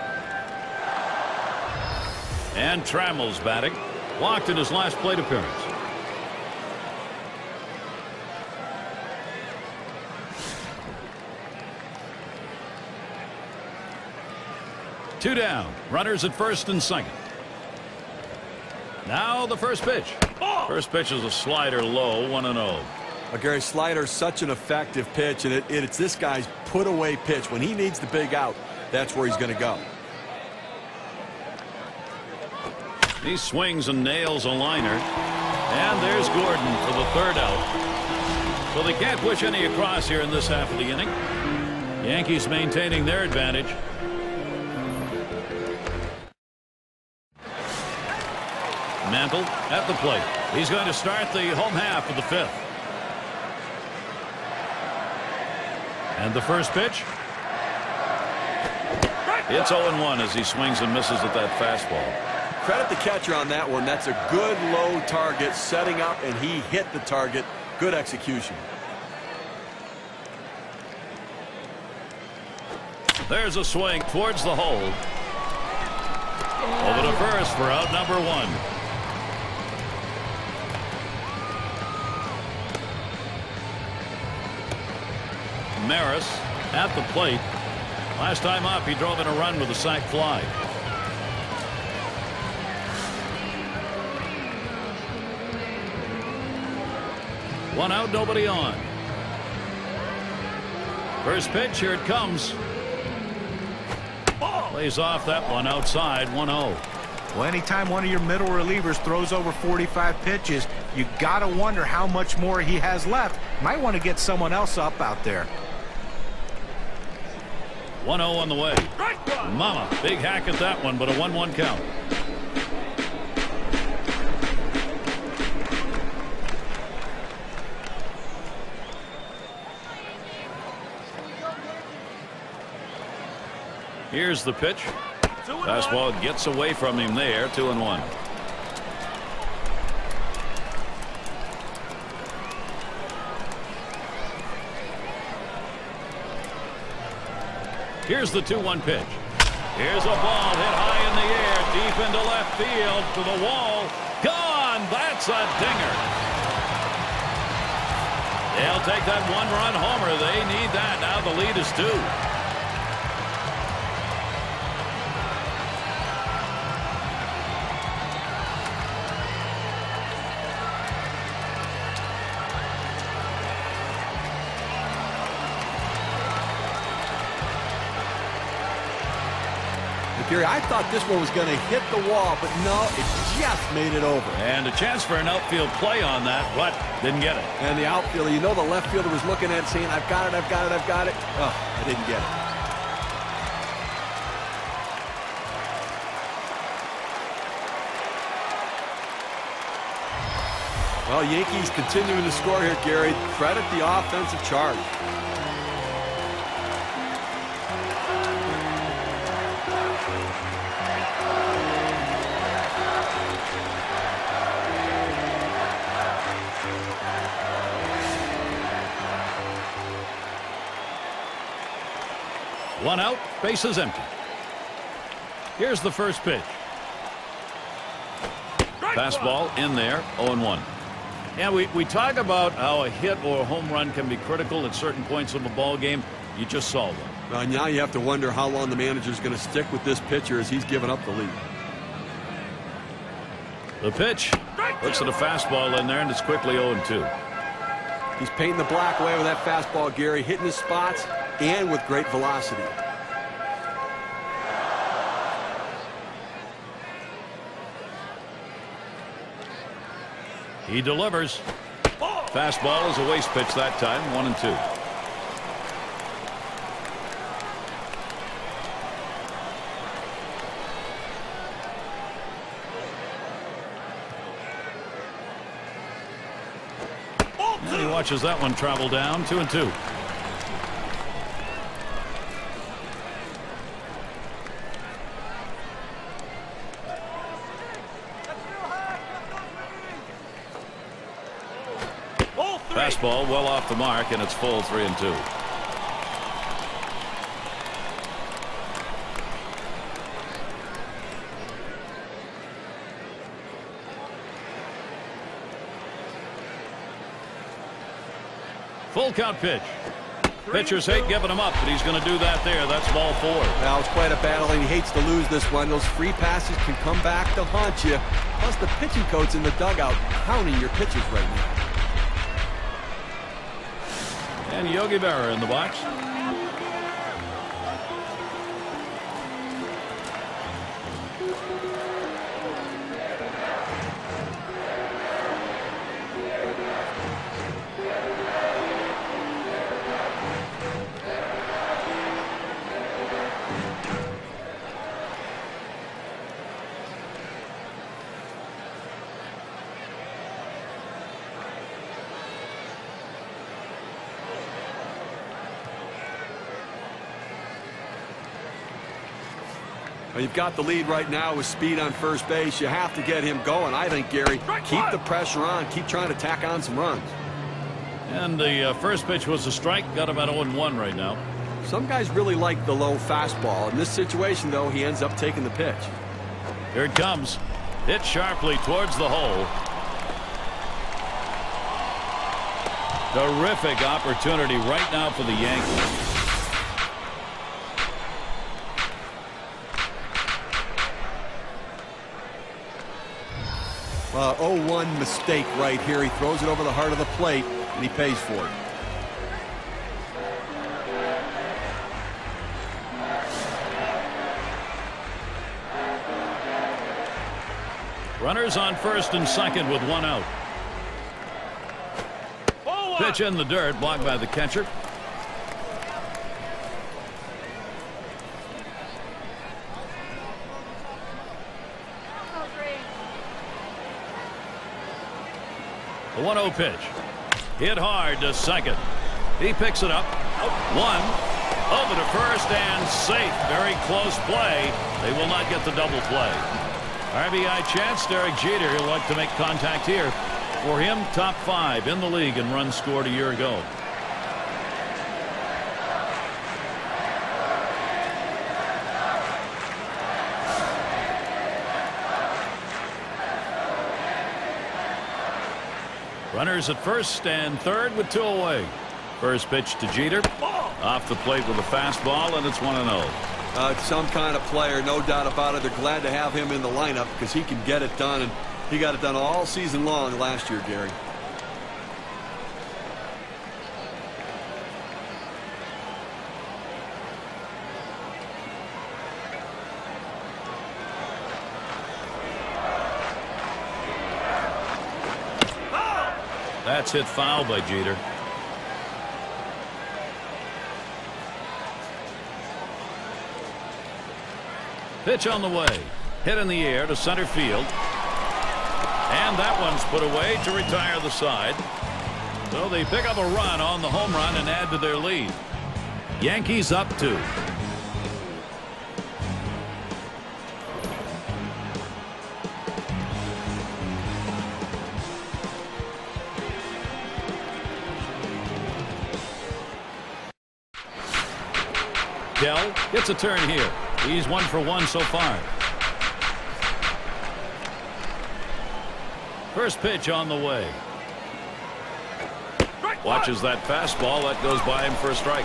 And Trammell's batting. Walked in his last plate appearance. Two down. Runners at first and second. Now the first pitch. First pitch is a slider low. one and oh. Well, Gary, slider's such an effective pitch, and it, it, it's this guy's put-away pitch. When he needs the big out, that's where he's going to go. He swings and nails a liner. And there's Gordon for the third out. So they can't push any across here in this half of the inning. Yankees maintaining their advantage. Mantle at the plate. He's going to start the home half of the fifth. And the first pitch. It's oh and one as he swings and misses at that fastball. Credit the catcher on that one. That's a good low target setting up, and he hit the target. Good execution. There's a swing towards the hole. Over to first for out number one. Maris at the plate. Last time up, he drove in a run with a sac fly. One out, nobody on. First pitch, here it comes. Plays off that one outside, one oh. Well, anytime one of your middle relievers throws over forty-five pitches, you got to wonder how much more he has left. Might want to get someone else up out there. one oh on the way. Mama, big hack at that one, but a one one count. Here's the pitch. Fastball gets away from him there. Two and one. Here's the two one pitch. Here's a ball hit high in the air, deep into left field, to the wall. Gone! That's a dinger. They'll take that one-run homer. They need that. Now the lead is two. Gary, I thought this one was going to hit the wall, but no, it just made it over. And a chance for an outfield play on that, but didn't get it. And the outfielder, you know the left fielder was looking at it saying, I've got it, I've got it, I've got it. Oh, I didn't get it. Well, Yankees continuing to score here, Gary. Credit the offensive charge. One out, bases empty. Here's the first pitch. Fastball in there, oh and one. Yeah, we, we talk about how a hit or a home run can be critical at certain points of a ball game. You just saw one. Well, now you have to wonder how long the manager's going to stick with this pitcher as he's given up the lead. The pitch. Looks at a fastball in there, and it's quickly oh and two. He's painting the black away with that fastball, Gary, hitting his spots and with great velocity. He delivers. Fastball is a waste pitch that time, one and two. And he watches that one travel down, two and two. Fastball well off the mark, and it's full, three and two. Full count pitch. Pitchers hate giving him up, but he's going to do that there. That's ball four. Now it's quite a battle, and he hates to lose this one. Those free passes can come back to haunt you. Plus the pitching coach in the dugout counting your pitches right now. And Yogi Berra in the box. Well, you've got the lead right now with speed on first base. You have to get him going. I think, Gary, keep the pressure on. Keep trying to tack on some runs. And the uh, first pitch was a strike. Got about oh and one right now. Some guys really like the low fastball. In this situation, though, he ends up taking the pitch. Here it comes. Hit sharply towards the hole. Terrific opportunity right now for the Yankees. Uh, oh one mistake right here. He throws it over the heart of the plate, and he pays for it. Runners on first and second with one out. Pitch in the dirt, blocked by the catcher. The one oh pitch. Hit hard to second. He picks it up. Out one. Over to first and safe. Very close play. They will not get the double play. R B I chance. Derek Jeter. He'll like to make contact here. For him, top five in the league in runs scored a year ago. Runners at first and third with two away. First pitch to Jeter. Off the plate with a fastball, and it's one and oh. Uh, some kind of player, no doubt about it. They're glad to have him in the lineup because he can get it done, and he got it done all season long last year, Gary. That's hit foul by Jeter. Pitch on the way. Hit in the air to center field. And that one's put away to retire the side. So they pick up a run on the home run and add to their lead. Yankees up two. Dell gets a turn here. He's one for one so far. First pitch on the way. Watches that fastball. That goes by him for a strike.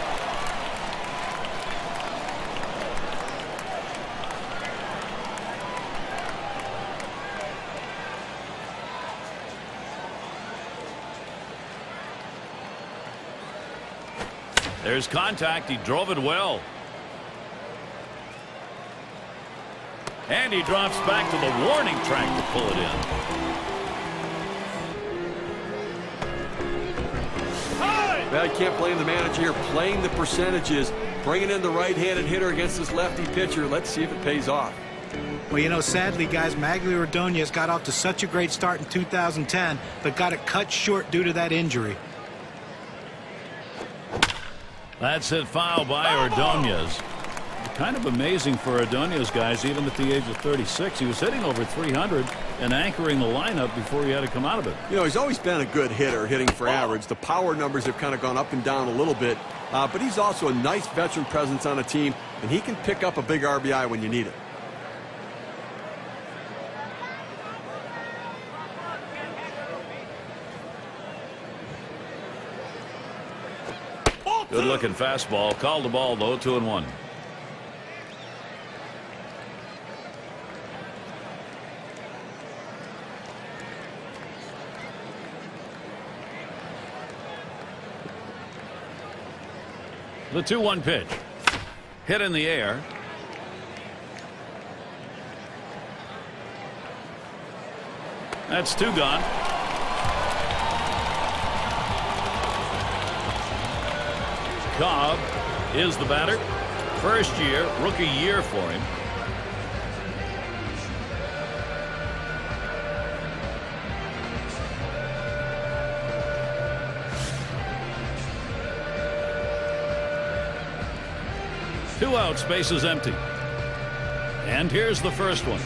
There's contact. He drove it well. And he drops back to the warning track to pull it in. Well, you can't blame the manager here playing the percentages, bringing in the right-handed hitter against this lefty pitcher. Let's see if it pays off. Well, you know, sadly, guys, Magglio Ordonez got off to such a great start in two thousand ten, but got it cut short due to that injury. That's hit foul by Ordonez. Kind of amazing for Ordonez, guys, even at the age of thirty-six. He was hitting over three hundred and anchoring the lineup before he had to come out of it. You know, he's always been a good hitter, hitting for average. The power numbers have kind of gone up and down a little bit, uh, but he's also a nice veteran presence on a team, and he can pick up a big R B I when you need it. Good looking fastball. Called the ball though. Two and one. The two one pitch. Hit in the air. That's two gone. Cobb is the batter. First year, rookie year for him. Two outs, space is empty. And here's the first one.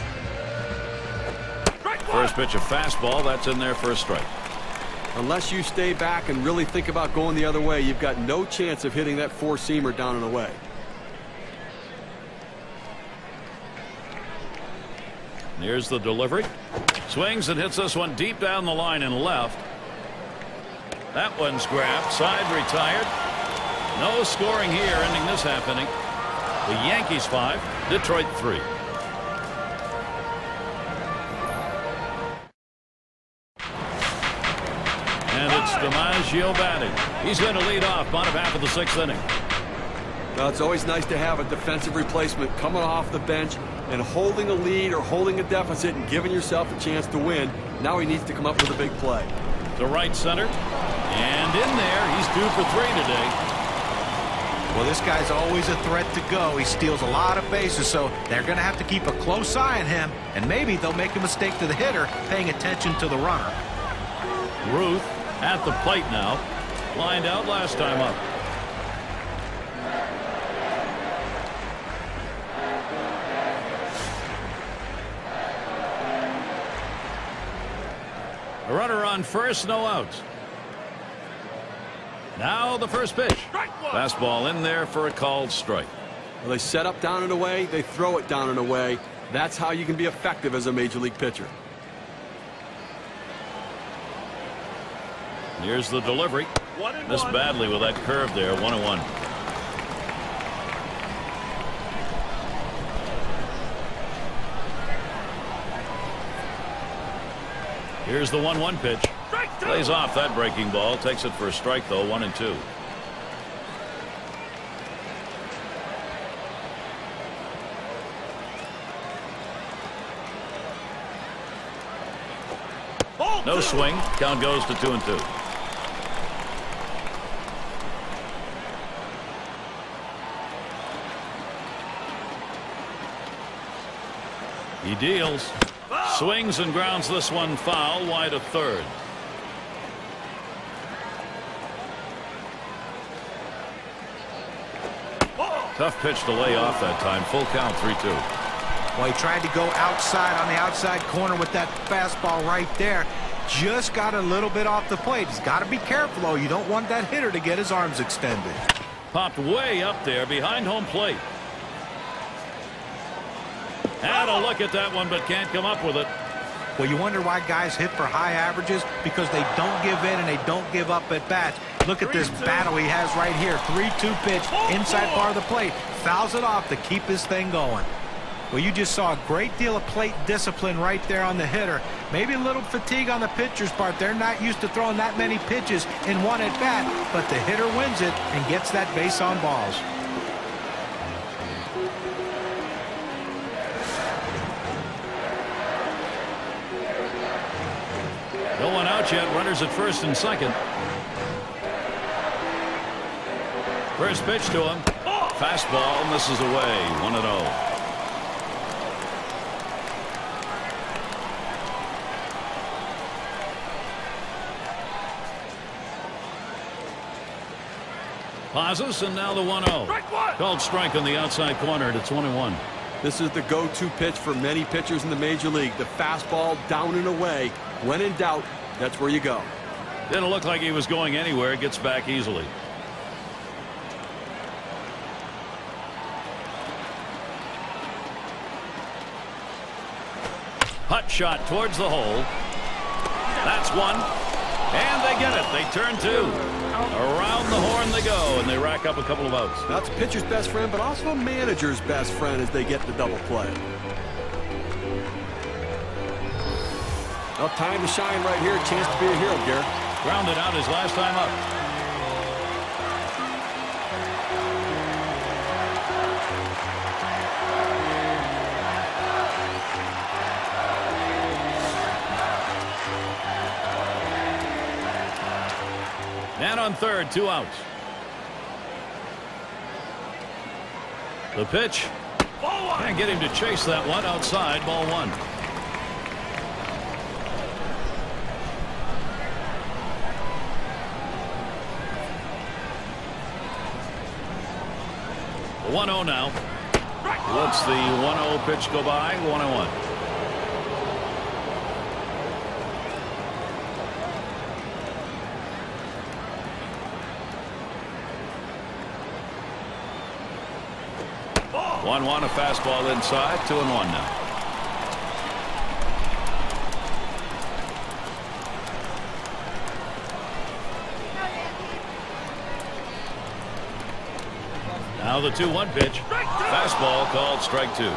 First pitch, a fastball. That's in there for a strike. Unless you stay back and really think about going the other way, you've got no chance of hitting that four-seamer down and away. Here's the delivery. Swings and hits this one deep down the line and left. That one's grabbed. Side retired. No scoring here, ending this half inning. The Yankees five, Detroit three. And it's DiMaggio batting. He's going to lead off bottom half of the sixth inning. Well, it's always nice to have a defensive replacement coming off the bench and holding a lead or holding a deficit and giving yourself a chance to win. Now he needs to come up with a big play. To right center. And in there, he's due for three today. Well, this guy's always a threat to go. He steals a lot of bases, so they're going to have to keep a close eye on him, and maybe they'll make a mistake to the hitter paying attention to the runner. Ruth at the plate now. Lined out last time up. A runner on first, no outs. Now the first pitch. Fastball in there for a called strike. Well, they set up down and away. They throw it down and away. That's how you can be effective as a major league pitcher. Here's the delivery. Missed badly with that curve there. One and one. Here's the one one pitch. Plays off that breaking ball. Takes it for a strike, though. One and two. No swing. Count goes to two and two. He deals. Swings and grounds this one foul wide of third. Tough pitch to lay off that time. Full count, three two. Well, he tried to go outside on the outside corner with that fastball right there. Just got a little bit off the plate. He's got to be careful, though. You don't want that hitter to get his arms extended. Popped way up there behind home plate. Had a look at that one, but can't come up with it. Well, you wonder why guys hit for high averages, because they don't give in and they don't give up at bats. Look at this battle he has right here. three two pitch, inside part of the plate. Fouls it off to keep his thing going. Well, you just saw a great deal of plate discipline right there on the hitter. Maybe a little fatigue on the pitcher's part. They're not used to throwing that many pitches in one at bat, but the hitter wins it and gets that base on balls. No one out yet. Runners at first and second. First pitch to him. Fastball misses away. one and oh. Pauses, and now the one oh. Called strike on the outside corner. It's one and one. This is the go-to pitch for many pitchers in the major league. The fastball down and away. When in doubt, that's where you go. Didn't look like he was going anywhere. Gets back easily. Hut shot towards the hole. That's one. And they get it. They turn two. Around the horn they go, and they rack up a couple of outs. That's a pitcher's best friend, but also a manager's best friend as they get the double play. Well, time to shine right here. Chance to be a hero, Garrett. Grounded out his last time up. Man on third, two outs. The pitch. Can't get him to chase that one outside. Ball one. The one oh now. What's the one oh pitch go by? one oh one. one one, a fastball inside. two and one now. Now the two one pitch. Fastball called strike two.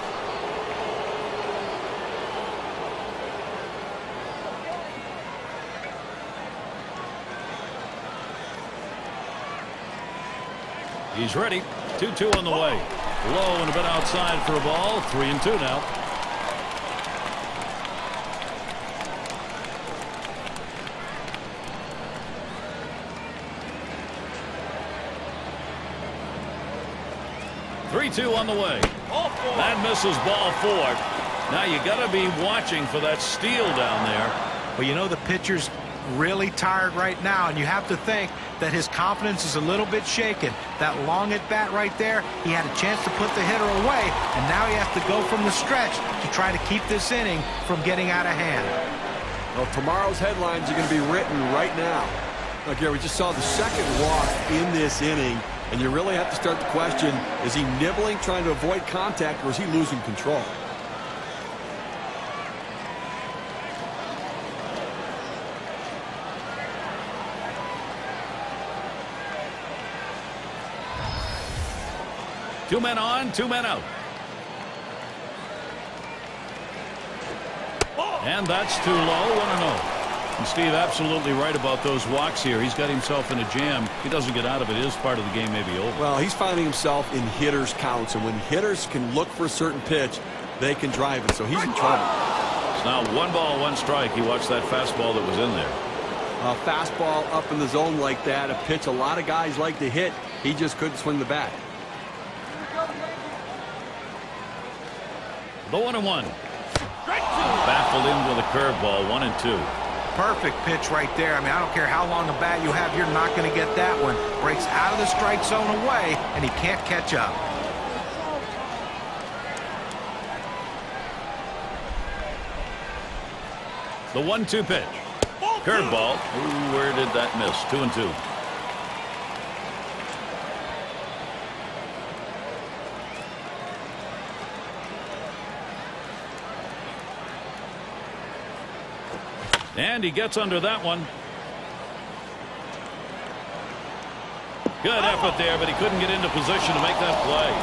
He's ready. two two on the way. Low and a bit outside for a ball. three and two now. three two on the way. That misses ball four. Now you got to be watching for that steal down there. Well, you know, the pitcher's really tired right now, and you have to think that his confidence is a little bit shaken. That long at bat right there, he had a chance to put the hitter away, and now he has to go from the stretch to try to keep this inning from getting out of hand. Well, tomorrow's headlines are going to be written right now. Now, Gary, we just saw the second walk in this inning, and you really have to start to question, is he nibbling, trying to avoid contact, or is he losing control? Two men on, two men out. And that's too low, one and oh. And Steve, absolutely right about those walks here. He's got himself in a jam. If he doesn't get out of it, his part of the game may be over. Well, he's finding himself in hitters' counts, and when hitters can look for a certain pitch, they can drive it, so he's in trouble. It's now one ball, one strike. He watched that fastball that was in there. A fastball up in the zone like that, a pitch a lot of guys like to hit, he just couldn't swing the bat. The one and one. Baffled him with a curveball, one and two. Perfect pitch right there. I mean, I don't care how long a bat you have, you're not going to get that one. Breaks out of the strike zone away, and he can't catch up. The one two pitch. Curveball. Ooh, where did that miss? Two and two. And he gets under that one. Good effort there, but he couldn't get into position to make that play.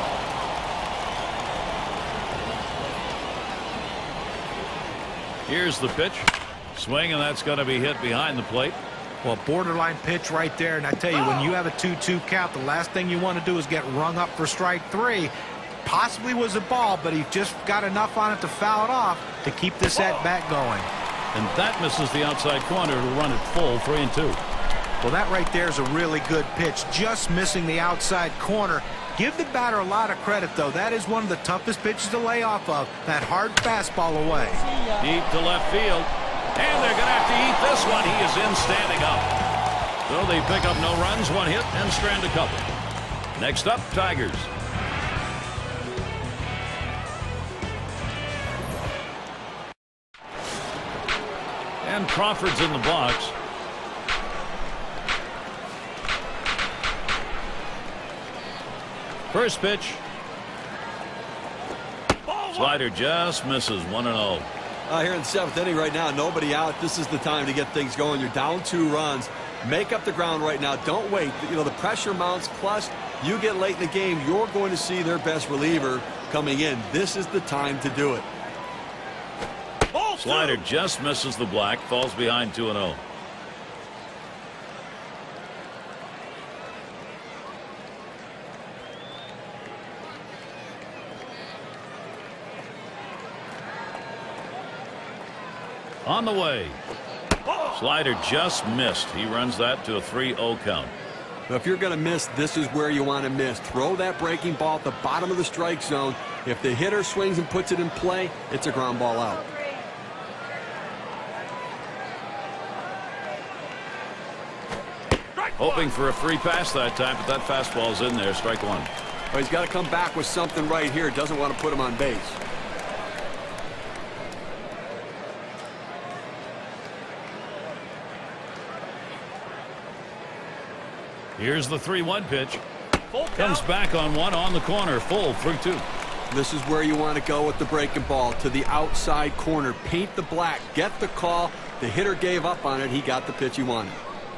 Here's the pitch. Swing, and that's going to be hit behind the plate. Well, borderline pitch right there. And I tell you, when you have a two two count, the last thing you want to do is get rung up for strike three. Possibly was a ball, but he just got enough on it to foul it off to keep this at bat going. And that misses the outside corner to run it full, three and two. Well, that right there is a really good pitch, just missing the outside corner. Give the batter a lot of credit, though. That is one of the toughest pitches to lay off of, that hard fastball away. Deep to left field. And they're going to have to eat this one. He is in standing up. So they pick up no runs, one hit, and strand a couple. Next up, Tigers. And Crawford's in the box. First pitch. Slider just misses, one and oh. Uh, here in the seventh inning right now, nobody out. This is the time to get things going. You're down two runs. Make up the ground right now. Don't wait. You know, the pressure mounts. Plus, you get late in the game, you're going to see their best reliever coming in. This is the time to do it. Slider just misses the black, falls behind two and oh. On the way. Slider just missed. He runs that to a three oh count. Now, if you're going to miss, this is where you want to miss. Throw that breaking ball at the bottom of the strike zone. If the hitter swings and puts it in play, it's a ground ball out. Hoping for a free pass that time, but that fastball's in there. Strike one. Well, he's got to come back with something right here. Doesn't want to put him on base. Here's the three one pitch. Comes back on one on the corner. Full through two. This is where you want to go with the breaking ball, to the outside corner. Paint the black. Get the call. The hitter gave up on it. He got the pitch he wanted.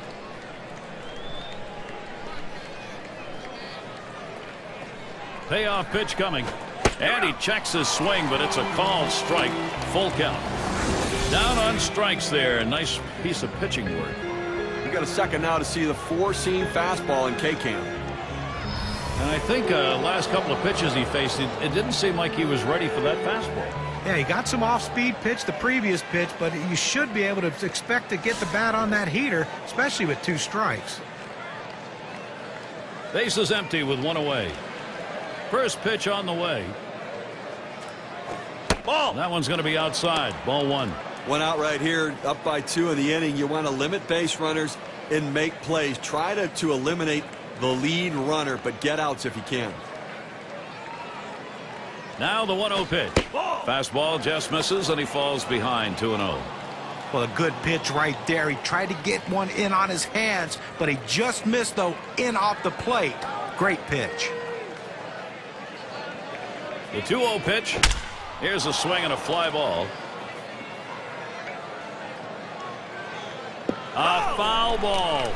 Payoff pitch coming. And he checks his swing, but it's a called strike. Full count. Down on strikes there. Nice piece of pitching work. You got a second now to see the four-seam fastball in K-Cam. And I think uh, last couple of pitches he faced, it, it didn't seem like he was ready for that fastball. Yeah, he got some off-speed pitch the previous pitch, but you should be able to expect to get the bat on that heater, especially with two strikes. Base is empty with one away. First pitch on the way. Ball. That one's going to be outside. Ball one. One out right here, up by two in the inning. You want to limit base runners and make plays. Try to, to eliminate the lead runner, but get outs if you can. Now the one oh pitch. Fastball just misses, and he falls behind two and oh. Well, a good pitch right there. He tried to get one in on his hands, but he just missed, though, in off the plate. Great pitch. The two oh pitch. Here's a swing and a fly ball. A foul ball.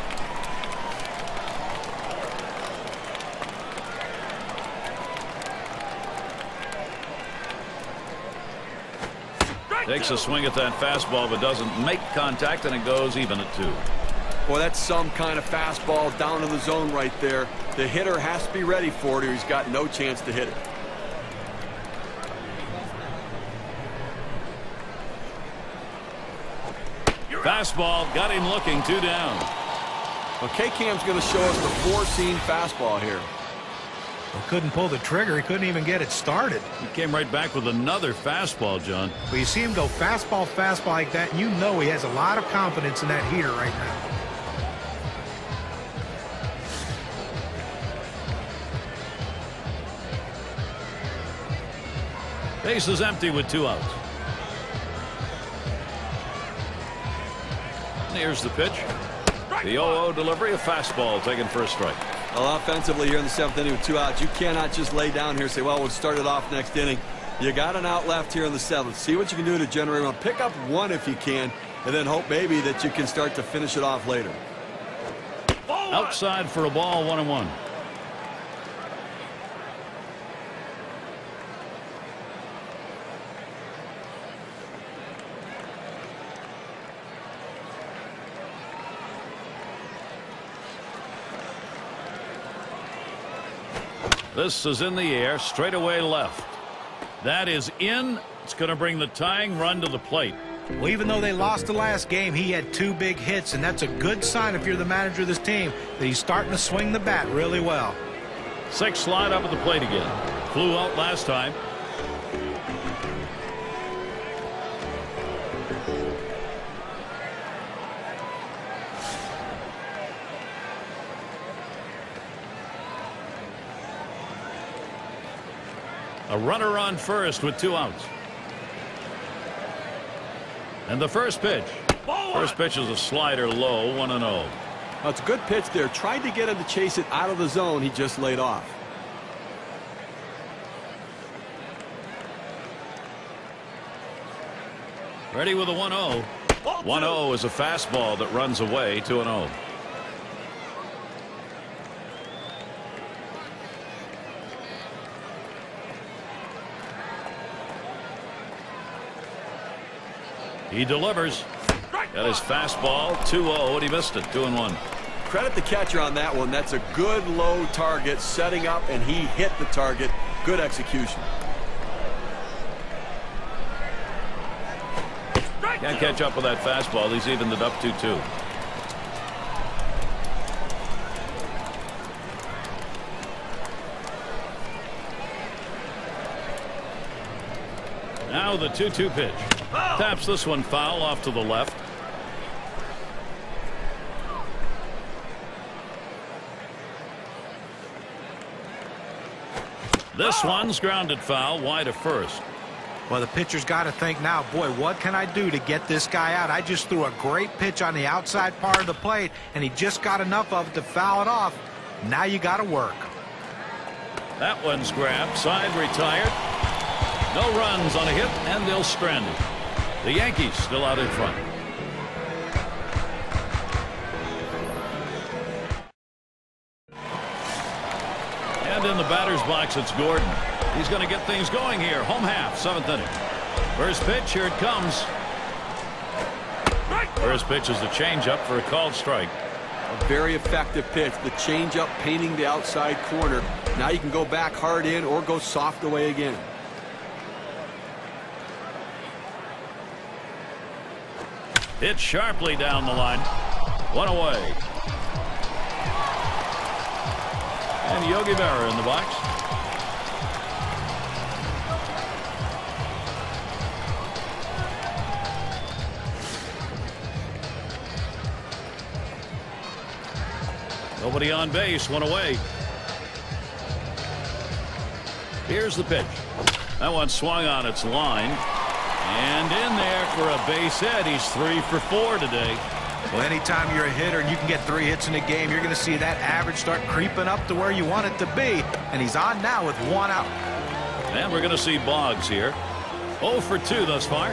Takes a swing at that fastball, but doesn't make contact, and it goes even at two. Boy, that's some kind of fastball down in the zone right there. The hitter has to be ready for it, or he's got no chance to hit it. Fastball got him looking, two down. Well, K-Cam's going to show us the four-seam fastball here. He couldn't pull the trigger. He couldn't even get it started. He came right back with another fastball, John. But you see him go fastball, fastball like that, and you know he has a lot of confidence in that heater right now. Base is empty with two outs. Here's the pitch. The oh oh delivery, a fastball taken for a strike. Well, offensively here in the seventh inning with two outs, you cannot just lay down here and say, well, we'll start it off next inning. You got an out left here in the seventh. See what you can do to generate one. Pick up one if you can, and then hope maybe that you can start to finish it off later. Outside for a ball, one and one. This is in the air, straight away left. That is in. It's going to bring the tying run to the plate. Well, even though they lost the last game, he had two big hits, and that's a good sign if you're the manager of this team that he's starting to swing the bat really well. Six slide up at the plate again. Flew out last time. A runner on first with two outs. And the first pitch. First pitch is a slider low, one and oh. Well, it's a good pitch there. Tried to get him to chase it out of the zone. He just laid off. Ready with a one oh. one oh is a fastball that runs away, two and oh. He delivers. Got his fastball, two oh, and he missed it, two and one. Credit the catcher on that one. That's a good low target, setting up, and he hit the target. Good execution. Can't catch up with that fastball. He's evened it up two two. Now the two two pitch. Taps this one foul off to the left. This one's grounded foul wide of first. Well, the pitcher's got to think now, boy, what can I do to get this guy out? I just threw a great pitch on the outside part of the plate, and he just got enough of it to foul it off. Now you got to work. That one's grabbed. Side retired. No runs on a hit, and they'll strand it. The Yankees still out in front. And in the batter's box, it's Gordon. He's going to get things going here. Home half, seventh inning. First pitch, here it comes. First pitch is the changeup for a called strike. A very effective pitch. The changeup painting the outside corner. Now you can go back hard in or go soft away again. Hit sharply down the line. One away. And Yogi Berra in the box. Nobody on base, one away. Here's the pitch. That one swung on its line. And in there for a base hit. He's three for four today. Well, anytime you're a hitter and you can get three hits in a game, you're going to see that average start creeping up to where you want it to be. And he's on now with one out. And we're going to see Boggs here. oh for two thus far.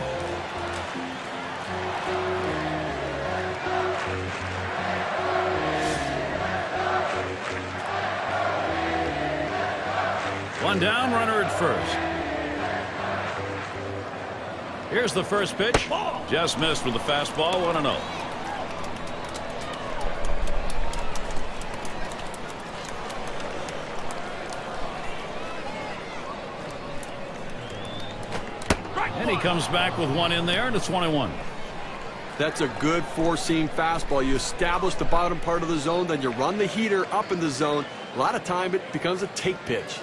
One down, runner at first. Here's the first pitch. Just missed with the fastball, one and oh. And he comes back with one in there, and it's one and one. That's a good four-seam fastball. You establish the bottom part of the zone, then you run the heater up in the zone. A lot of time it becomes a take pitch.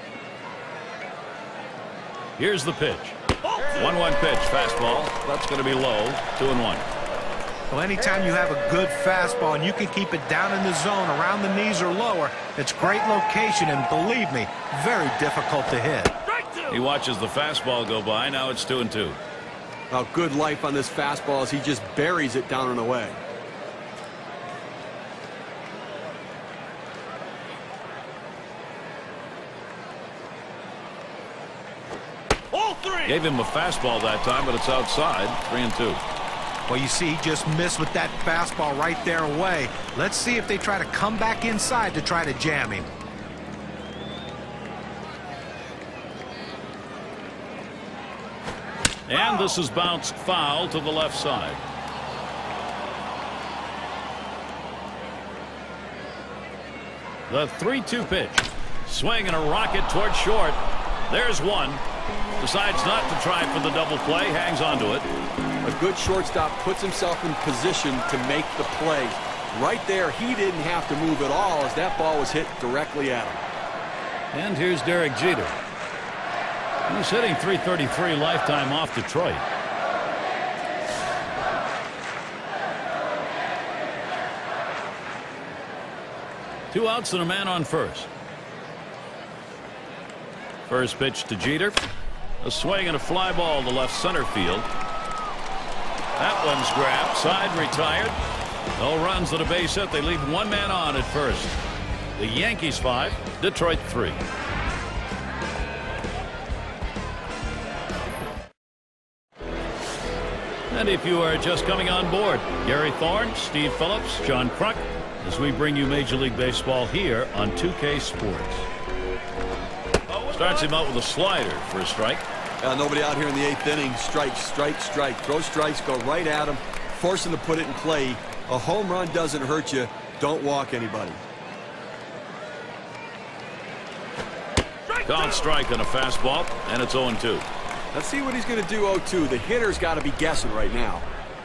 Here's the pitch. one one pitch, fastball. That's going to be low. Two and one. Well, anytime you have a good fastball and you can keep it down in the zone around the knees or lower, it's great location, and believe me, very difficult to hit. He watches the fastball go by. Now it's two and two. Well, good life on this fastball as he just buries it down and away. Gave him a fastball that time, but it's outside. Three and two. Well, you see, he just missed with that fastball right there away. Let's see if they try to come back inside to try to jam him. And this is bounced foul to the left side. The three two pitch. Swing and a rocket toward short. There's one. Decides not to try for the double play. Hangs on to it. A good shortstop puts himself in position to make the play. Right there, he didn't have to move at all as that ball was hit directly at him. And here's Derek Jeter. He's hitting three thirty-three lifetime off Detroit. Two outs and a man on first. First pitch to Jeter. A swing and a fly ball to left center field. That one's grabbed. Side retired. No runs at a base hit. They leave one man on at first. The Yankees five, Detroit three. And if you are just coming on board, Gary Thorne, Steve Phillips, John Kruk, as we bring you Major League Baseball here on two K Sports. Starts him out with a slider for a strike. Uh, nobody out here in the eighth inning. Strike, strike, strike. Throw strikes, go right at him, force him to put it in play. A home run doesn't hurt you. Don't walk anybody. Called strike on a fastball, and it's oh and two. Let's see what he's going to do oh two. The hitter's got to be guessing right now.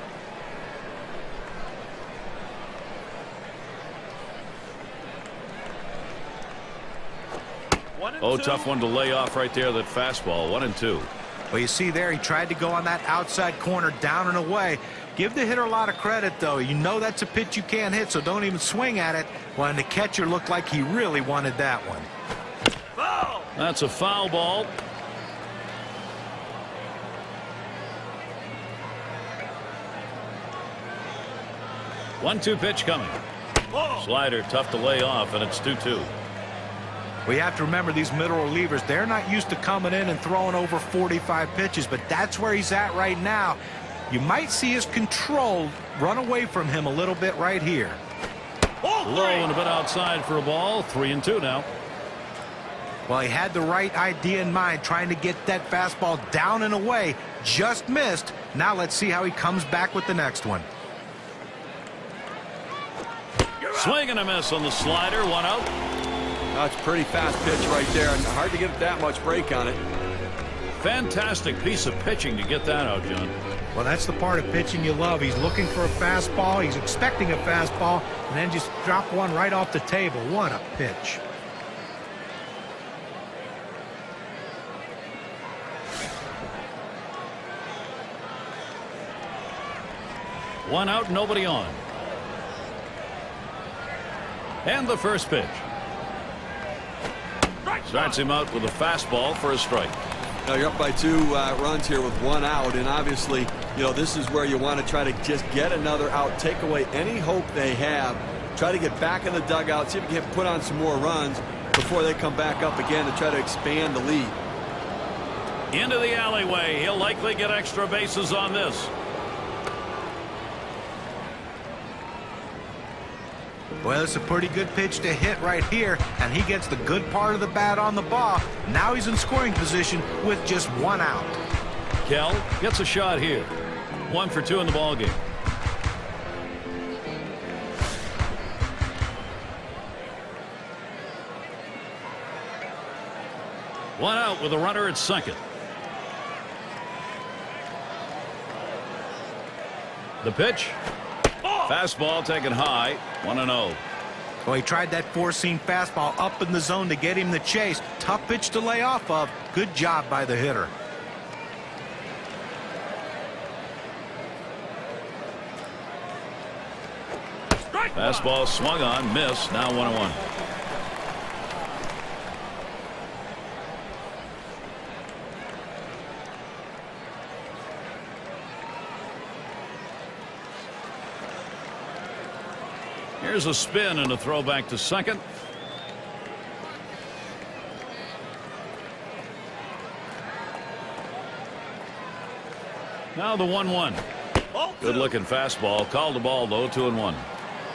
Oh, tough one to lay off right there, that fastball. One and two. Well, you see there, he tried to go on that outside corner down and away. Give the hitter a lot of credit, though. You know that's a pitch you can't hit, so don't even swing at it. Well, and the catcher looked like he really wanted that one. That's a foul ball. one two pitch coming. Slider tough to lay off, and it's two two. We have to remember these middle relievers, they're not used to coming in and throwing over forty-five pitches, but that's where he's at right now. You might see his control run away from him a little bit right here. Low and a bit outside for a ball. Three and two now. Well, he had the right idea in mind, trying to get that fastball down and away. Just missed. Now let's see how he comes back with the next one. Swing and a miss on the slider. One out. That's a pretty fast pitch right there. Hard to get that much break on it. Fantastic piece of pitching to get that out, John. Well, that's the part of pitching you love. He's looking for a fastball. He's expecting a fastball, and then just drop one right off the table. What a pitch. One out, nobody on. And the first pitch. Starts him out with a fastball for a strike. Now you're up by two uh, runs here with one out, and obviously, you know, this is where you want to try to just get another out, take away any hope they have, try to get back in the dugout, see if you can put on some more runs before they come back up again to try to expand the lead. Into the alleyway. He'll likely get extra bases on this. Well, it's a pretty good pitch to hit right here, and he gets the good part of the bat on the ball. Now he's in scoring position with just one out. Kell gets a shot here. One for two in the ball game. One out with a runner at second. The pitch. Fastball taken high. one and oh. Well, he tried that four-seam fastball up in the zone to get him the chase. Tough pitch to lay off of. Good job by the hitter. Fastball swung on, miss. Now one and one. Here's a spin and a throw back to second. Now the one one. Good looking fastball. Called the ball though. Two and one.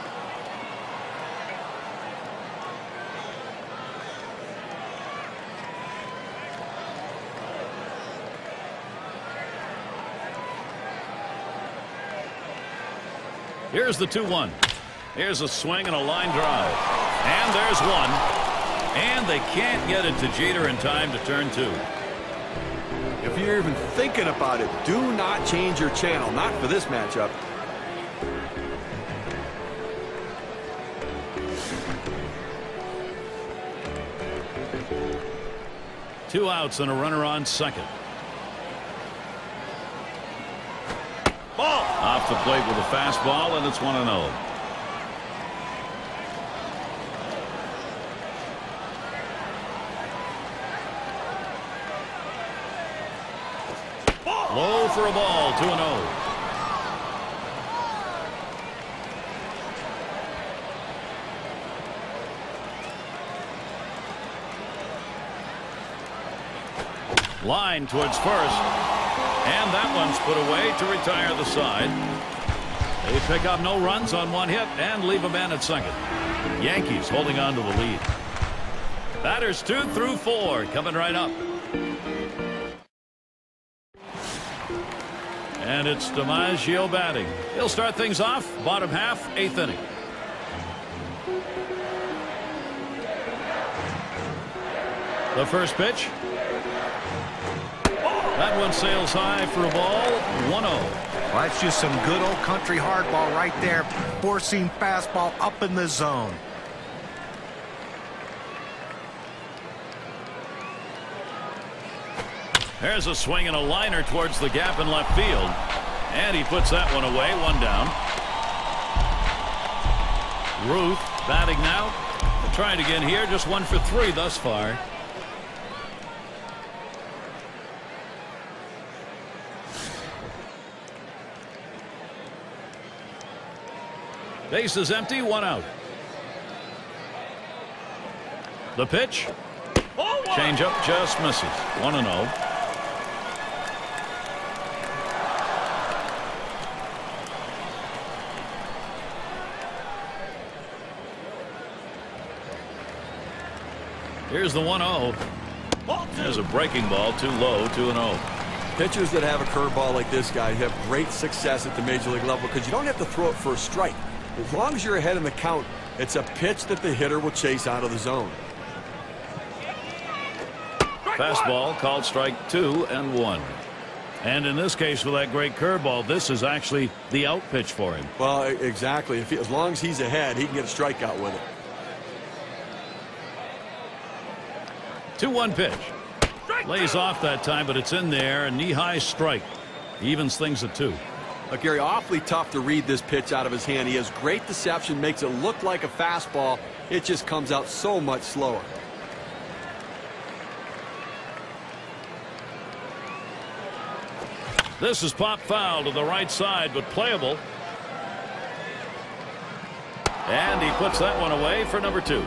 Here's the two one. Here's a swing and a line drive. And there's one. And they can't get it to Jeter in time to turn two. If you're even thinking about it, do not change your channel. Not for this matchup. Two outs and a runner on second. Ball off the plate with a fastball, and it's one and oh. Low for a ball. Two and oh. Line towards first. And that one's put away to retire the side. They pick up no runs on one hit and leave a man at second. Yankees holding on to the lead. Batters two through four coming right up. And it's DiMaggio batting. He'll start things off. Bottom half, eighth inning. The first pitch. That one sails high for a ball. one oh. Well, that's just some good old country hardball right there. Four-seam fastball up in the zone. There's a swing and a liner towards the gap in left field. And he puts that one away. One down. Ruth batting now. Trying again here. Just one for three thus far. Base is empty, one out. The pitch. Change up just misses. one and oh. Here's the one oh. There's a breaking ball, too low, two and oh. Pitchers that have a curveball like this guy have great success at the major league level because you don't have to throw it for a strike. As long as you're ahead in the count, it's a pitch that the hitter will chase out of the zone. Fastball called strike two and one. And in this case, with that great curveball, this is actually the out pitch for him. Well, exactly. If he, as long as he's ahead, he can get a strikeout with it. two one pitch. Lays off that time, but it's in there. A knee-high strike. Evens things at two. Look, Gary, awfully tough to read this pitch out of his hand. He has great deception, makes it look like a fastball. It just comes out so much slower. This is pop foul to the right side, but playable. And he puts that one away for number two.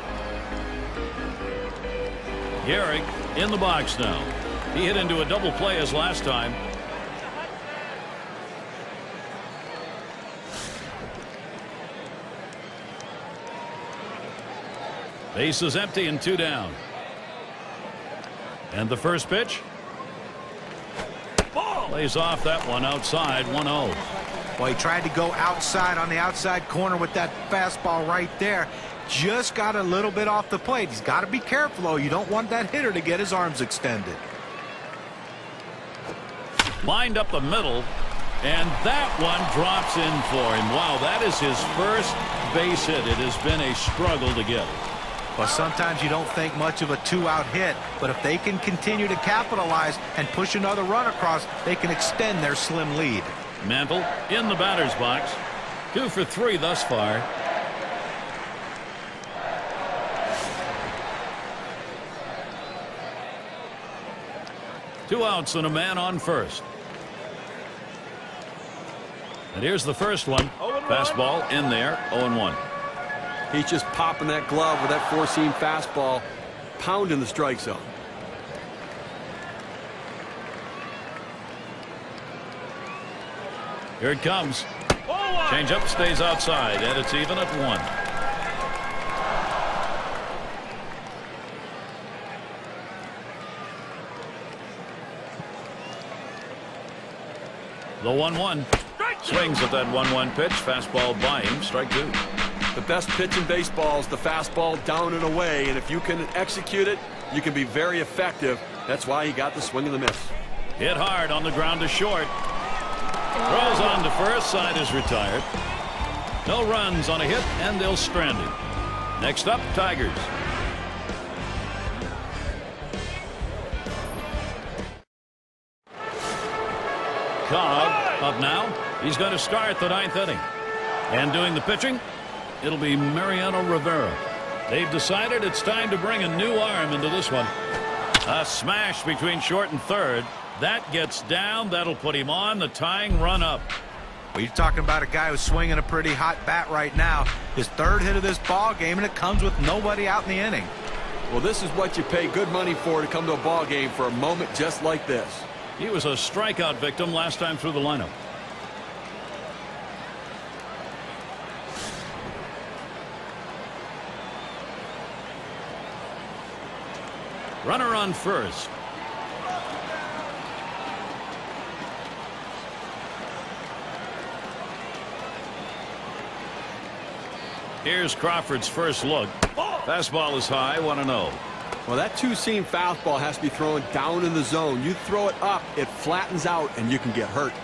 Gehrig in the box now. He hit into a double play as last time. Base is empty and two down. And the first pitch. Lays off that one outside, one oh. Well, he tried to go outside on the outside corner with that fastball right there. Just got a little bit off the plate. He's got to be careful, though. You don't want that hitter to get his arms extended. Lined up the middle, and that one drops in for him. Wow, that is his first base hit. It has been a struggle to get. Well, sometimes you don't think much of a two-out hit, but if they can continue to capitalize and push another run across, they can extend their slim lead. Mantle in the batter's box. Two for three thus far. Two outs and a man on first. And here's the first one. Fastball in there, oh and one. He's just popping that glove with that four-seam fastball, pounding the strike zone. Here it comes. Change up, stays outside, and it's even at one. The one one. Swings at that one one pitch. Fastball by him. Strike two. The best pitch in baseball is the fastball down and away, and if you can execute it, you can be very effective. That's why he got the swing and the miss. Hit hard on the ground to short. Throws on to first. Side is retired. No runs on a hit, and they'll strand him. Next up, Tigers. Cobb up now. He's going to start the ninth inning. And doing the pitching, it'll be Mariano Rivera. They've decided it's time to bring a new arm into this one. A smash between short and third. That gets down. That'll put him on the tying run up. Well, you're talking about a guy who's swinging a pretty hot bat right now. His third hit of this ball game, and it comes with nobody out in the inning. Well, this is what you pay good money for to come to a ball game for a moment just like this. He was a strikeout victim last time through the lineup. Runner on first. Here's Crawford's first look. Fastball is high, one and oh. Well, that two-seam fastball has to be thrown down in the zone. You throw it up, it flattens out, and you can get hurt.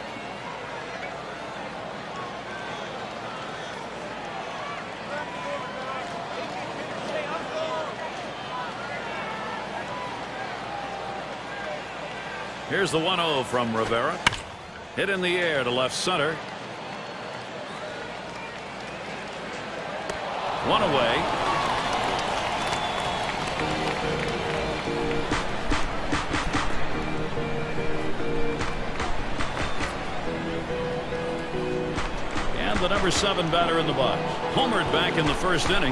Here's the one oh from Rivera. Hit in the air to left center. One away. And Graham, the number seven batter in the box. Homered back in the first inning.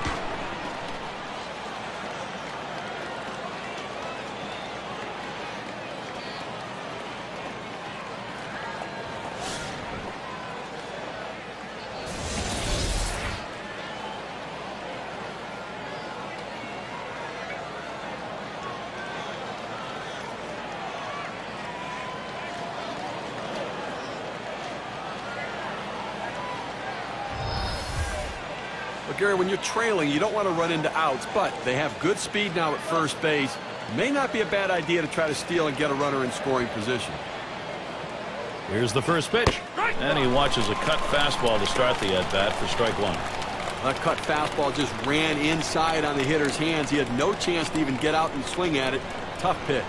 Gary, when you're trailing, you don't want to run into outs, but they have good speed now at first base. May not be a bad idea to try to steal and get a runner in scoring position. Here's the first pitch. And he watches a cut fastball to start the at-bat for strike one. A cut fastball just ran inside on the hitter's hands. He had no chance to even get out and swing at it. Tough pitch.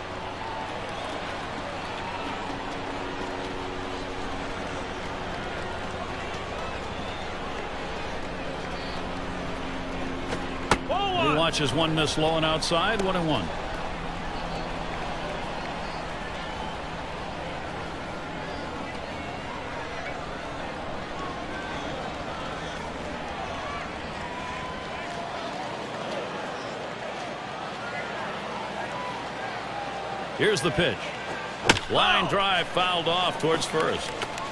He watches one miss low and outside, one and one. Here's the pitch. Line drive fouled off towards first.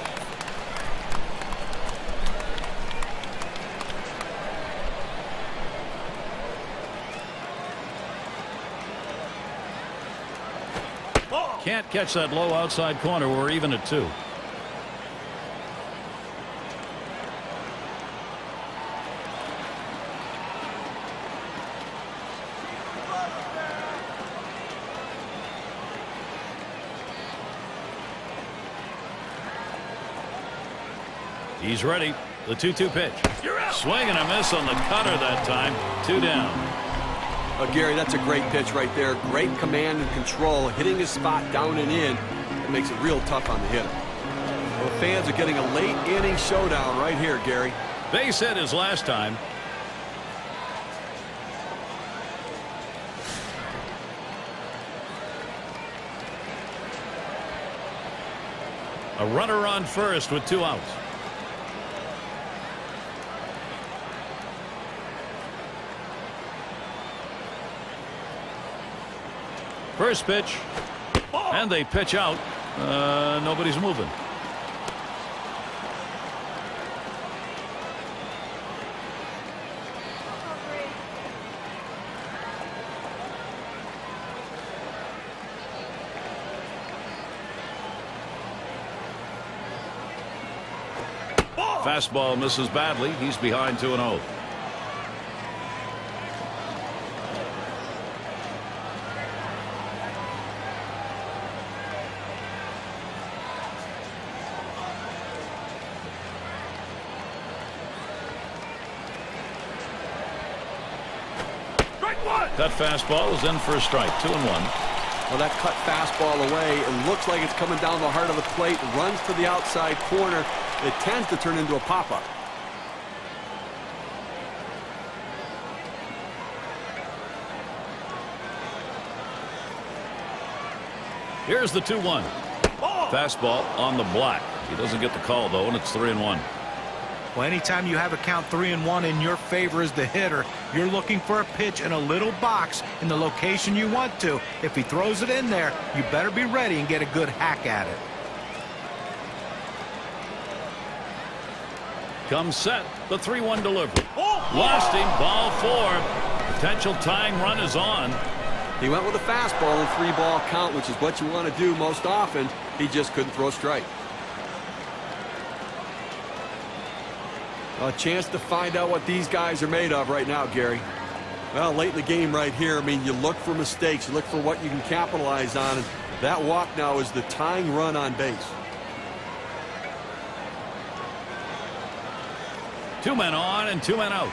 Can't catch that low outside corner. We're even at two. He's ready. The two two pitch. Swing and a miss on the cutter that time. Two down. Uh, Gary, that's a great pitch right there. Great command and control. Hitting his spot down and in. It makes it real tough on the hitter. Well, fans are getting a late inning showdown right here, Gary. Base hit his last time. A runner on first with two outs. First pitch, and they pitch out. Uh, nobody's moving. Fastball misses badly. He's behind two and oh. That fastball is in for a strike. Two and one. Well, that cut fastball away. It looks like it's coming down the heart of the plate. Runs to the outside corner. It tends to turn into a pop-up. Here's the two one. Fastball on the block. He doesn't get the call, though, and it's three and one. Well, anytime you have a count three and one in your favor as the hitter, you're looking for a pitch in a little box in the location you want to. If he throws it in there, you better be ready and get a good hack at it. Comes set. The three one delivery. Lost him. Ball four. Potential tying run is on. He went with a fastball and three ball count, which is what you want to do most often. He just couldn't throw a strike. A chance to find out what these guys are made of right now, Gary. Well, late in the game right here, I mean, you look for mistakes. You look for what you can capitalize on. And that walk now is the tying run on base. Two men on and two men out.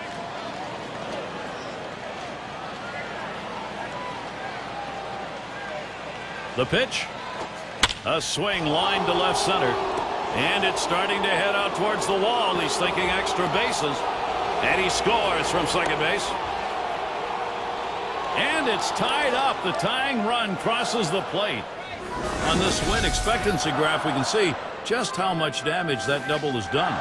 The pitch. A swing line to left center. And it's starting to head out towards the wall. He's thinking extra bases. And he scores from second base. And it's tied up. The tying run crosses the plate. On this win expectancy graph, we can see just how much damage that double has done.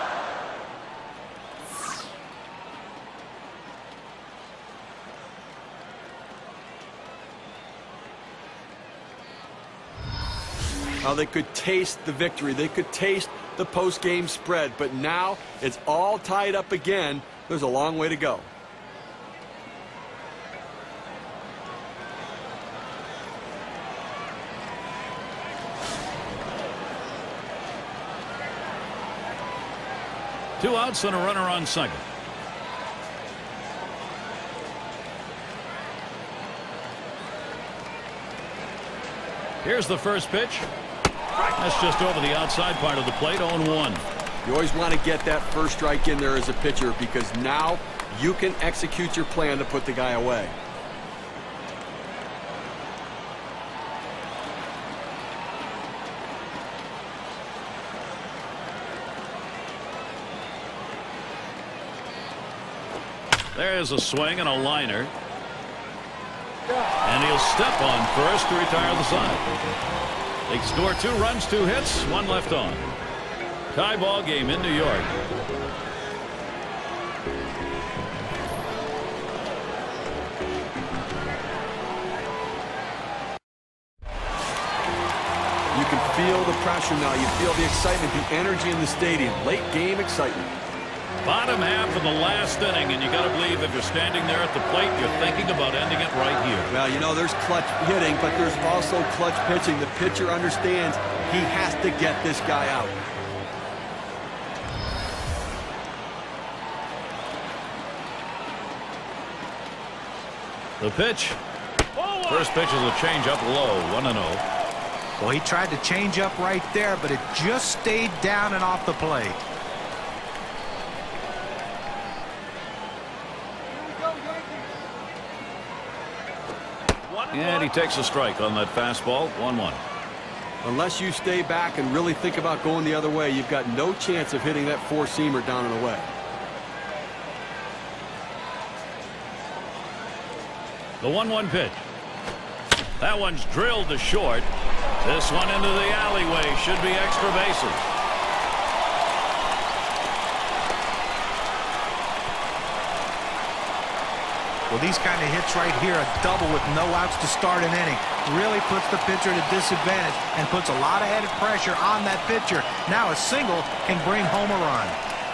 Now they could taste the victory. They could taste the post-game spread. But now it's all tied up again. There's a long way to go. Two outs and a runner on second. Here's the first pitch. That's just over the outside part of the plate. oh and one. You always want to get that first strike in there as a pitcher, because now you can execute your plan to put the guy away. There's a swing and a liner. And he'll step on first to retire the side. They score two runs, two hits, one left on. Tie ball game in New York. You can feel the pressure now. You feel the excitement, the energy in the stadium. Late game excitement. Bottom half of the last inning, and you got to believe if you're standing there at the plate, you're thinking about ending it right here. Well, you know, there's clutch hitting, but there's also clutch pitching. The pitcher understands he has to get this guy out. The pitch. First pitch is a changeup low, one and oh. Well, he tried to change up right there, but it just stayed down and off the plate. And he takes a strike on that fastball. one one. Unless you stay back and really think about going the other way, you've got no chance of hitting that four-seamer down and away. The one one pitch. That one's drilled to short. This one into the alleyway. Should be extra bases. Well, these kind of hits right here, a double with no outs to start an inning, really puts the pitcher at a disadvantage and puts a lot of added pressure on that pitcher. Now a single can bring home a run.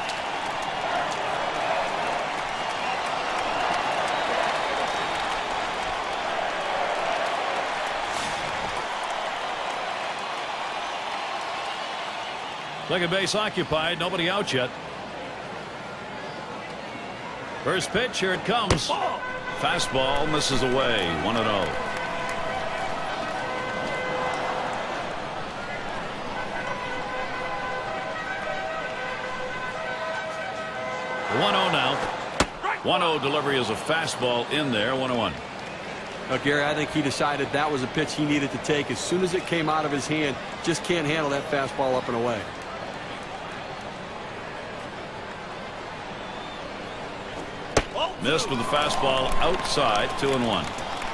Second base occupied, nobody out yet. First pitch, here it comes. Fastball misses away, one and oh. one oh now. one oh delivery is a fastball in there, one oh one. Now, Gary, I think he decided that was a pitch he needed to take as soon as it came out of his hand. Just can't handle that fastball up and away. Missed with the fastball outside, two and one.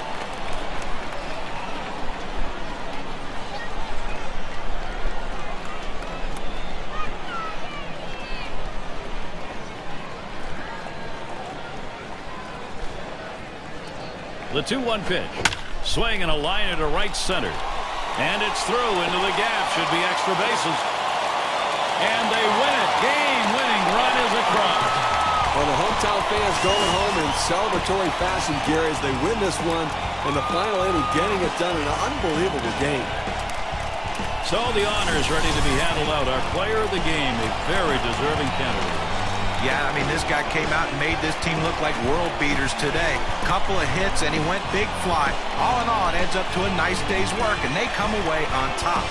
The two one pitch. Swing and a liner to right center. And it's through into the gap. Should be extra bases. And they win it. Game-winning run is across. Well, the hometown fans going home in celebratory fashion, Gary, as they win this one in the final inning, getting it done in an unbelievable game. So the honor is ready to be handled out. Our player of the game, a very deserving candidate. Yeah, I mean, this guy came out and made this team look like world beaters today. Couple of hits, and he went big fly. All in all, it adds up to a nice day's work, and they come away on top.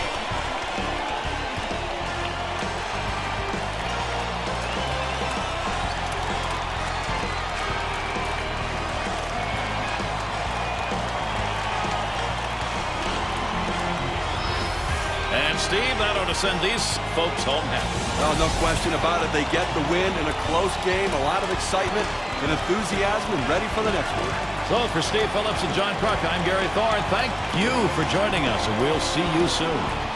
Steve, that ought to send these folks home happy. Oh, no question about it. They get the win in a close game, a lot of excitement and enthusiasm, and ready for the next one. So for Steve Phillips and John Kruk, I'm Gary Thorne. Thank you for joining us, and we'll see you soon.